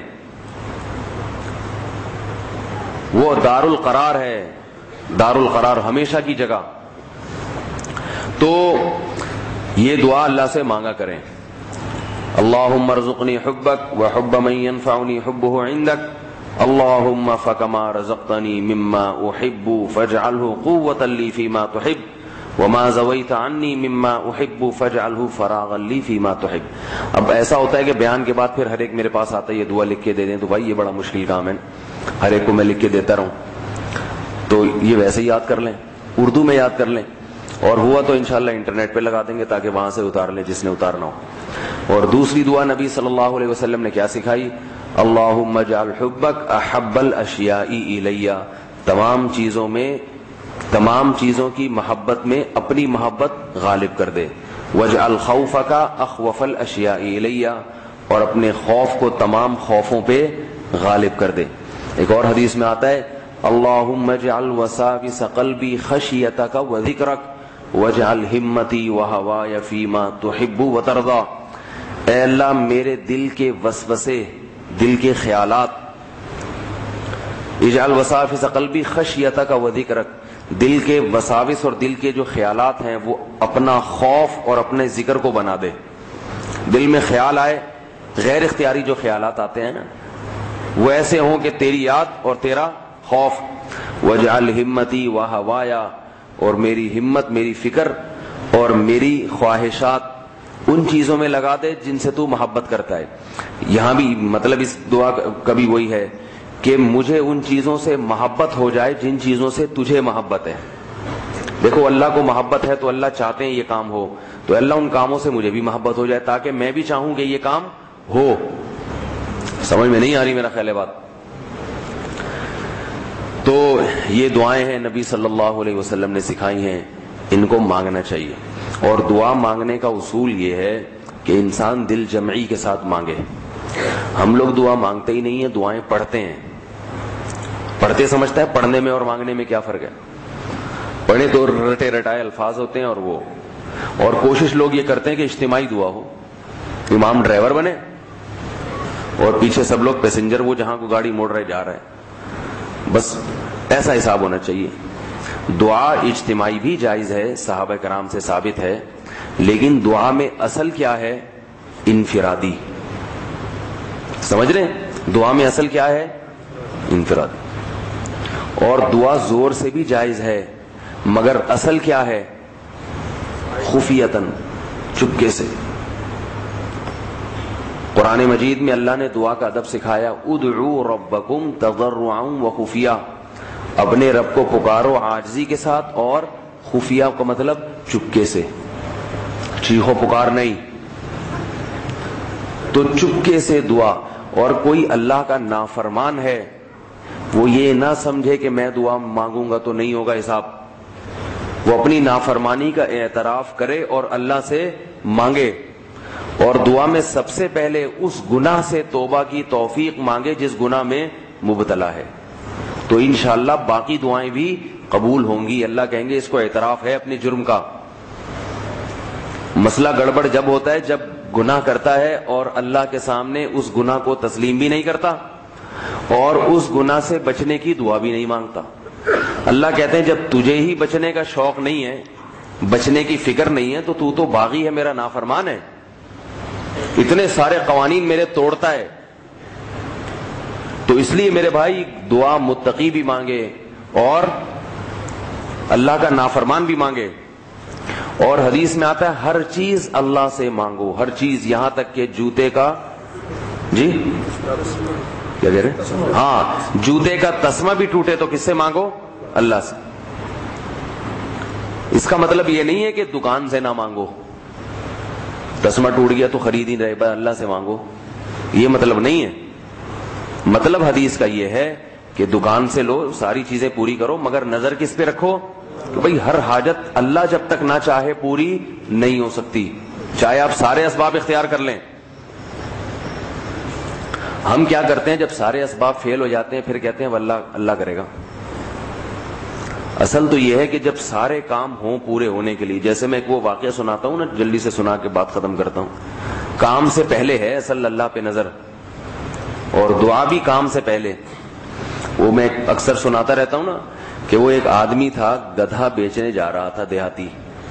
وہ دار القرار ہے، دار القرار ہمیشہ کی جگہ. تو یہ دعا اللہ سے مانگا کریں. اللہم ارزقنی حبک وحب من ينفعنی حبہ عندک اللہم فکما رزقتنی مما احب فاجعلہ قوة لی فیما تحب وما زویت عنی مما احب فاجعلہ فراغا لی فیما تحب. اب ایسا ہوتا ہے کہ بیان کے بعد پھر ہر ایک میرے پاس آتا ہے یہ دعا لکھ کے دے دیں، تو بھائی یہ بڑا مشکل کام ہے، ہر ایک کو میں لکھ کے دیتا رہوں. تو یہ ویسے ہی یاد کر لیں، اردو میں یاد کر لیں، اور ہوا تو انشاءاللہ انٹرنیٹ پہ لگا دیں گے تاکہ وہاں سے اتار لیں جس نے اتارنا ہو. اور دوسری دعا نبی صلی اللہ علیہ وسلم نے کیا سکھائی؟ اللہم اجعل حبک احب الاشیاء الی، تمام چیزوں میں، تمام چیزوں کی محبت میں اپنی محبت غالب کر دے. واجعل خوفک اخوف الاشیاء الی، اور اپنے خوف کو تمام خوفوں پہ غالب کر دے. ایک اور حدیث میں آتا ہے اللہم اجعل وساوس قلبی خشیتک وذکرک واجعل ہمتی وہوائی فیما تحب وترضی. اے اللہ میرے دل کے وسوسے، دل کے خیالات، اجعل وساوس قلبی خشیتک وذکرک، دل کے وساوس اور دل کے جو خیالات ہیں وہ اپنا خوف اور اپنے ذکر کو بنا دے. دل میں خیال آئے، غیر اختیاری جو خیالات آتے ہیں نا، وہ ایسے ہوں کہ تیری یاد اور تیرا خوف. وجعل ہمتی وہوائی، اور میری ہمت، میری فکر اور میری خواہشات ان چیزوں میں لگا دے جن سے تو محبت کرتا ہے. یہاں بھی مطلب اس دعا کا بھی وہی ہے کہ مجھے ان چیزوں سے محبت ہو جائے جن چیزوں سے تجھے محبت ہے. دیکھو اللہ کو محبت ہے تو اللہ چاہتے ہیں یہ کام ہو، تو اللہ ان کاموں سے مجھے بھی محبت ہو جائے تاکہ میں بھی چاہوں کہ یہ کام ہو. سمجھ میں نہیں آ رہی میرا خیال ہے بات؟ تو یہ دعائیں ہیں نبی صلی اللہ علیہ وسلم نے سکھائی ہیں، ان کو مانگنا چاہیے. اور دعا مانگنے کا اصول یہ ہے کہ انسان دل جمعی کے ساتھ مانگے. ہم لوگ دعا مانگتے ہی نہیں ہیں، دعائیں پڑھتے ہیں. پڑھتے سمجھتا ہے پڑھنے میں اور مانگنے میں کیا فرق ہے؟ پڑھے تو رٹے رٹائے الفاظ ہوتے ہیں، اور وہ اور کوشش لوگ یہ کرتے ہیں کہ اجتماعی دعا ہو، امام ڈرائیور بنے اور پیچھے سب لوگ پیسنجر، وہ جہاں کو گاڑی موڑ رہے جا رہے ہیں. بس ایسا حساب ہونا چاہیے. دعا اجتماعی بھی جائز ہے، صحابہ کرام سے ثابت ہے، لیکن دعا میں اصل کیا ہے؟ انفرادی. سمجھ رہے ہیں؟ دعا میں اصل کیا ہے؟ انفرادی. اور دعا زور سے بھی جائز ہے، مگر اصل کیا ہے؟ خفیتاً، چپکے سے. قرآن مجید میں اللہ نے دعا کا ادب سکھایا، ادعوا ربکم تضرعا وخفیہ، اپنے رب کو پکارو عاجزی کے ساتھ اور خفیہ کا مطلب چپکے سے، چیخو پکار نہیں. تو چپکے سے دعا. اور کوئی اللہ کا نافرمان ہے وہ یہ نہ سمجھے کہ میں دعا مانگوں گا تو نہیں ہوگا حساب. وہ اپنی نافرمانی کا اعتراف کرے اور اللہ سے مانگے، اور دعا میں سب سے پہلے اس گناہ سے توبہ کی توفیق مانگے جس گناہ میں مبتلا ہے. تو انشاءاللہ باقی دعائیں بھی قبول ہوں گی. اللہ کہیں گے اس کو اعتراف ہے اپنے جرم کا. مسئلہ گڑبڑ جب ہوتا ہے جب گناہ کرتا ہے اور اللہ کے سامنے اس گناہ کو تسلیم بھی نہیں کرتا اور اس گناہ سے بچنے کی دعا بھی نہیں مانگتا. اللہ کہتے ہیں جب تجھے ہی بچنے کا شوق نہیں ہے، بچنے کی فکر نہیں ہے، تو تو تو باغی ہے، میرا نافرمان ہے، اتنے سارے قوانین میرے توڑتا ہے. تو اس لیے میرے بھائی دعا متقی بھی مانگے اور اللہ کا نافرمان بھی مانگے. اور حدیث میں آتا ہے ہر چیز اللہ سے مانگو، ہر چیز، یہاں تک کہ جوتے کا، جی کیا کہہ رہے؟ ہاں، جوتے کا تسمہ بھی ٹوٹے تو کس سے مانگو؟ اللہ سے. اس کا مطلب یہ نہیں ہے کہ دکان سے نہ مانگو، تسمہ ٹوٹ گیا تو خرید ہی رہے، اللہ سے مانگو، یہ مطلب نہیں ہے. مطلب حدیث کا یہ ہے کہ دکان سے لو، ساری چیزیں پوری کرو، مگر نظر کس پہ رکھو کہ بھئی ہر حاجت اللہ جب تک نہ چاہے پوری نہیں ہو سکتی، چاہے آپ سارے اسباب اختیار کر لیں. ہم کیا کرتے ہیں جب سارے اسباب فیل ہو جاتے ہیں پھر کہتے ہیں واللہ اللہ کرے گا. اصل تو یہ ہے کہ جب سارے کام ہوں پورے ہونے کے لیے، جیسے میں ایک وہ واقعہ سناتا ہوں نا، جلدی سے سنا کے بات ختم کرتا ہوں. کام سے پہلے ہے اصل اللہ پہ نظر، اور دعا بھی کام سے پہلے. وہ میں اکثر سناتا رہتا ہوں نا کہ وہ ایک آدمی تھا گدھا بیچنے جا رہا تھا دیہاتی.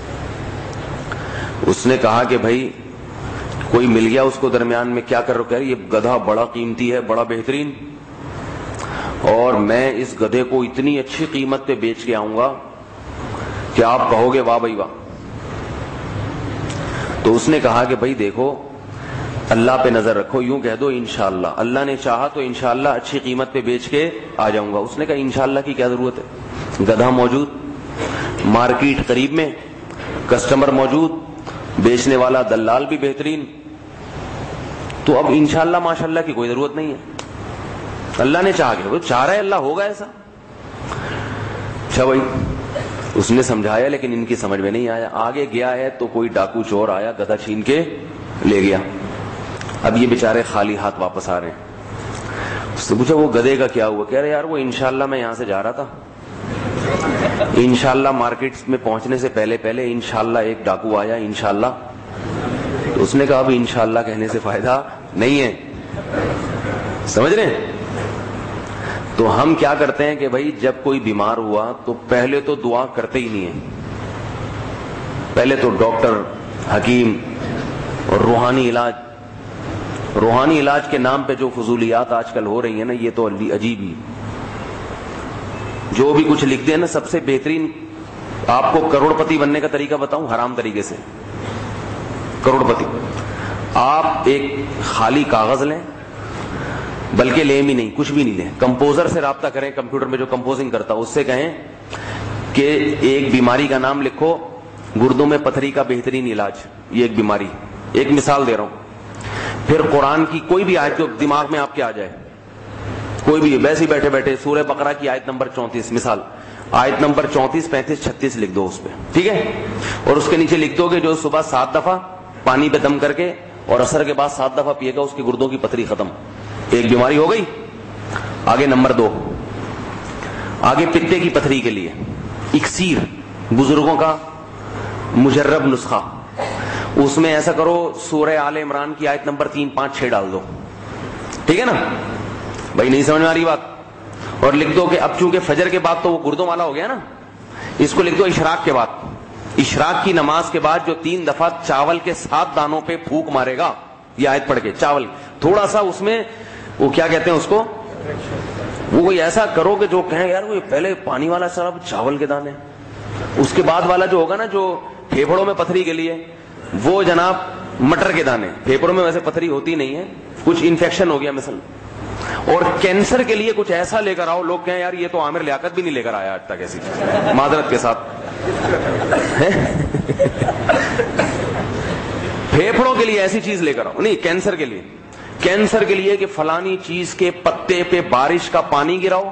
اس نے کہا کہ بھائی کوئی مل گیا اس کو درمیان میں، کیا کر رہا؟ کہہ رہی یہ گدھا بڑا قیمتی ہے، بڑا بہترین، اور میں اس گدھے کو اتنی اچھی قیمت پہ بیچ کے آؤں گا کہ آپ کہو گے واہ بھائی واہ. تو اس نے کہا کہ بھائی دیکھو اللہ پہ نظر رکھو، یوں کہہ دو انشاءاللہ اللہ نے چاہا تو انشاءاللہ اچھی قیمت پہ بیچ کے آ جاؤں گا. اس نے کہا انشاءاللہ کی کیا ضرورت ہے، گدھا موجود، مارکیٹ قریب میں، کسٹمر موجود، بیچنے والا دلال بھی بہترین، تو اب انشاءاللہ ماشاءاللہ کی کوئی ضرورت نہیں ہے. اللہ نے چاہ کے وہ چاہ رہا ہے، اللہ ہوگا ایسا. اچھا بھائی اس نے سمجھایا لیکن ان کی سمجھ میں نہیں آیا. آگے گیا ہے تو کوئی ڈاکو چور آیا، گدھا چھین کے لے گیا. اب یہ بیچارے خالی ہاتھ واپس آ رہے ہیں. اس سے پوچھا وہ گدھے کا کیا ہوا؟ کہہ رہے یار وہ انشاءاللہ میں یہاں سے جا رہا تھا، انشاءاللہ مارکیٹ میں پہنچنے سے پہلے پہلے انشاءاللہ ایک ڈاکو آیا انشاءاللہ. تو اس نے کہا اب انشاءاللہ کہنے سے فائدہ نہیں ہے. سمجھ رہے ہیں؟ تو ہم کیا کرتے ہیں کہ بھائی جب کوئی بیمار ہوا تو پہلے تو دعا کرتے ہی نہیں ہیں، پہلے تو ڈاکٹر، حکیم اور روحانی علاج. روحانی علاج کے نام پہ جو فضولیات آج کل ہو رہی ہیں نا، یہ تو عجیب ہی. جو بھی کچھ لکھتے ہیں نا، سب سے بہترین آپ کو کروڑ پتی بننے کا طریقہ بتاؤں، حرام طریقے سے. کروڑ پتی آپ ایک خالی کاغذ لیں، بلکہ لیں بھی نہیں، کچھ بھی نہیں لیں، کمپوزر سے رابطہ کریں، کمپیوٹر میں جو کمپوزنگ کرتا اس سے کہیں کہ ایک بیماری کا نام لکھو، گردوں میں پتھری کا بہترین علاج، یہ ایک بیماری. ایک مثال دے رہا ہوں. پھر قرآن کی کوئی بھی آیت جو دماغ میں آپ کے آ جائے، کوئی بھی ویسے ہی بیٹھے بیٹھے سورہ بقرہ کی آیت نمبر چونتیس، مثال آیت نمبر چونتیس پینتیس چھتیس لکھ دو اس پہ، ٹھیک ہے؟ اور اس کے نیچے لکھ دو کہ جو صبح سات دفعہ پانی پہ دم کر کے اور عصر کے بعد سات دفعہ پیے گا اس کی گردوں کی پتھری ختم. ایک بیماری ہو گئی. آگے نمبر دو، آگے پتے کی پتھری کے لیے اکسیر، بزرگوں کا مجرب نسخہ. اس میں ایسا کرو سورہ آل عمران کی آیت نمبر تین پانچ چھ ڈال دو، ٹھیک ہے نا بھائی؟ نہیں سمجھ میں آ رہی بات؟ اور لکھ دو کہ اب چونکہ فجر کے بعد تو وہ گردوں والا ہو گیا نا، اس کو لکھ دو اشراق کے بعد، اشراق کی نماز کے بعد جو تین دفعہ چاول کے سات دانوں پہ پھونک مارے گا، یہ آیت پڑھ کے چاول تھوڑا سا اس میں وہ کیا کہتے ہیں اس کو، وہ کوئی ایسا کرو کہ جو کہیں یار وہ پہلے پانی والا سر چاول کے دانے، اس کے بعد والا جو ہوگا نا جو پھیپھڑوں میں پتھری کے لیے، وہ جناب مٹر کے دانے. پھیپھڑوں میں ویسے پتھری ہوتی نہیں ہے، کچھ انفیکشن ہو گیا مثلا. اور کینسر کے لیے کچھ ایسا لے کر آؤ، لوگ کہیں یار یہ تو عامر لیاقت بھی نہیں لے کر آیا آج تک ایسی چیز، معذرت کے ساتھ. پھیپھڑوں کے لیے ایسی چیز لے کر آؤ، نہیں کینسر کے لیے، کینسر کے لیے کہ فلانی چیز کے پتے پہ بارش کا پانی گراؤ،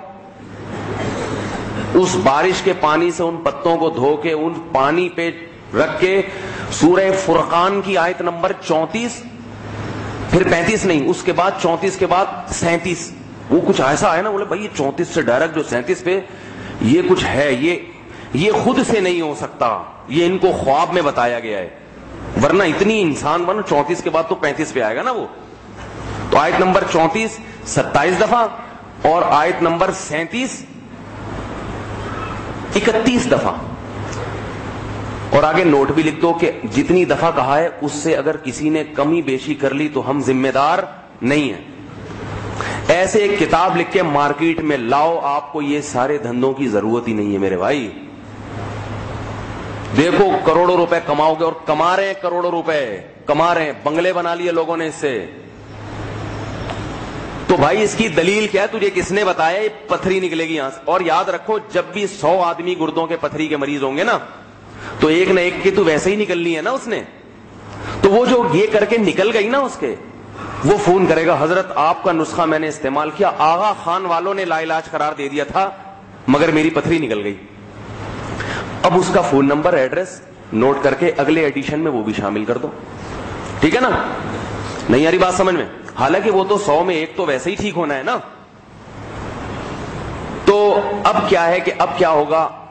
اس بارش کے پانی سے ان پتوں کو دھو کے ان پانی پہ رکھ کے سورہ فرقان کی آیت نمبر چونتیس، پھر پینتیس نہیں، اس کے بعد چونتیس کے بعد سینتیس، وہ کچھ ایسا ہے نا، بولے بھائی یہ چونتیس سے ڈائریکٹ جو سینتیس پہ یہ کچھ ہے، یہ یہ خود سے نہیں ہو سکتا، یہ ان کو خواب میں بتایا گیا ہے، ورنہ اتنی انسان بنو چونتیس کے بعد تو پینتیس پہ آئے گا نا وہ. تو آیت نمبر چونتیس ستائیس دفعہ اور آیت نمبر سینتیس اکتیس دفعہ. اور آگے نوٹ بھی لکھ دو کہ جتنی دفعہ کہا ہے اس سے اگر کسی نے کمی بیشی کر لی تو ہم ذمہ دار نہیں ہیں. ایسے ایک کتاب لکھ کے مارکیٹ میں لاؤ، آپ کو یہ سارے دھندوں کی ضرورت ہی نہیں ہے میرے بھائی. دیکھو کروڑوں روپے کماؤ گے، اور کما رہے ہیں کروڑوں روپے، کما رہے ہیں، بنگلے بنا لیے لوگوں نے اس سے. تو بھائی اس کی دلیل کیا ہے؟ تجھے کس نے بتایا؟ یہ پتھری نکلے گی یہاں سے. اور یاد رکھو جب بھی سو آدمی گردوں کے پتھری کے مریض ہوں گے نا، تو ایک نہ ایک کی تو ویسے ہی نکلنی ہے نا اس نے. تو وہ جو یہ کر کے نکل گئی نا اس کے، وہ فون کرے گا حضرت آپ کا نسخہ میں نے استعمال کیا، آغا خان والوں نے لا علاج قرار دے دیا تھا مگر میری پتھری نکل گئی. اب اس کا فون نمبر ایڈریس نوٹ کر کے اگلے ایڈیشن میں وہ بھی شامل کر دو، ٹھیک ہے نا؟ نہیں آ رہی بات سمجھ میں؟ حالانکہ وہ تو سو میں ایک تو ویسے ہی ٹھیک ہونا ہے نا. تو اب کیا ہے کہ اب کیا ہوگا،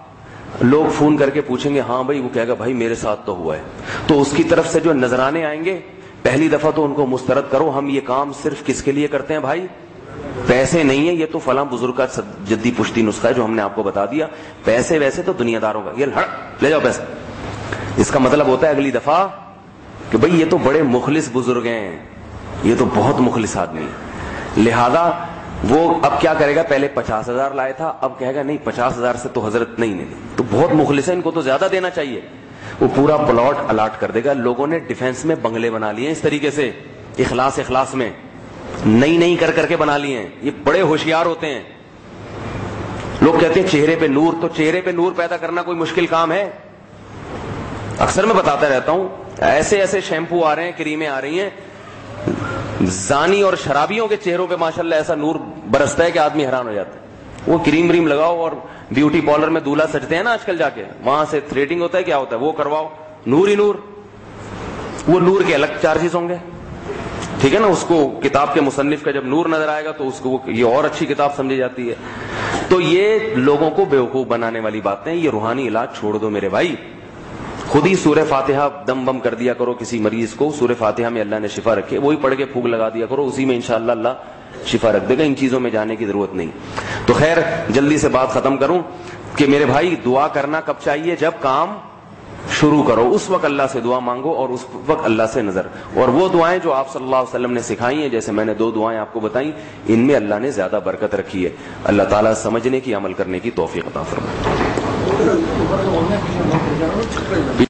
لوگ فون کر کے پوچھیں گے ہاں بھائی, وہ کہے گا بھائی میرے ساتھ تو ہوا ہے. تو اس کی طرف سے جو نذرانے آئیں گے پہلی دفعہ تو ان کو مسترد کرو, ہم یہ کام صرف کس کے لیے کرتے ہیں بھائی؟ پیسے نہیں ہے, یہ تو فلاں بزرگ کا جدی پشتی نسخہ ہے جو ہم نے آپ کو بتا دیا. پیسے ویسے تو دنیا داروں کا, یہ ہڑ لے جاؤ پیسے. اس کا مطلب ہوتا ہے اگلی دفعہ کہ بھئی یہ تو بڑے مخلص بزرگ ہیں, یہ تو بہت مخلص آدمی ہے, لہذا وہ اب کیا کرے گا؟ پہلے پچاس ہزار لائے تھا, اب کہے گا نہیں پچاس ہزار سے تو حضرت نہیں نہیں تو بہت مخلص ہے, ان کو تو زیادہ دینا چاہیے. وہ پورا پلاٹ الاٹ کر دے گا. لوگوں نے ڈیفنس میں بنگلے بنا لیے اس طریقے سے, اخلاص اخلاص میں نئی نئی کر کر کے بنا لیے ہیں. یہ بڑے ہوشیار ہوتے ہیں. لوگ کہتے ہیں چہرے پہ نور, تو چہرے پہ نور پیدا کرنا کوئی مشکل کام ہے؟ اکثر میں بتاتا رہتا ہوں, ایسے ایسے شیمپو آ رہے ہیں, کریمیں آ رہی ہیں, زانی اور شرابیوں کے چہروں پہ ماشاءاللہ ایسا نور برستا ہے کہ آدمی حیران ہو جاتا ہے. وہ کریم وریم لگاؤ, اور بیوٹی پارلر میں دولہا سجتے ہیں نا آج کل جا کے, وہاں سے تھریڈنگ ہوتا ہے, کیا ہوتا ہے وہ کرواؤ, نور ہی نور. وہ نور کے الگ چارجز ہوں گے, ٹھیک ہے نا. اس کو کتاب کے مصنف کا جب نور نظر آئے گا تو اس کو یہ اور اچھی کتاب سمجھی جاتی ہے. تو یہ لوگوں کو بیوقوف بنانے والی باتیں, یہ روحانی علاج چھوڑ دو میرے بھائی. خود ہی سورہ فاتحہ دم بم کر دیا کرو کسی مریض کو, سورہ فاتحہ میں اللہ نے شفا رکھی, وہی پڑھ کے پھونک لگا دیا کرو, اسی میں انشاءاللہ اللہ شفا رکھ دے گا. ان چیزوں میں جانے کی ضرورت نہیں. تو خیر جلدی سے بات ختم کروں کہ میرے بھائی دعا کرنا کب چاہیے؟ جب کام شروع کرو, اس وقت اللہ سے دعا مانگو, اور اس وقت اللہ سے نظر. اور وہ دعائیں جو آپ صلی اللہ علیہ وسلم نے سکھائی ہیں, جیسے میں نے دو دعائیں آپ کو بتائیں, ان میں اللہ نے زیادہ برکت رکھی ہے. اللہ تعالیٰ سمجھنے کی, عمل کرنے کی توفیق عطا فرمائے.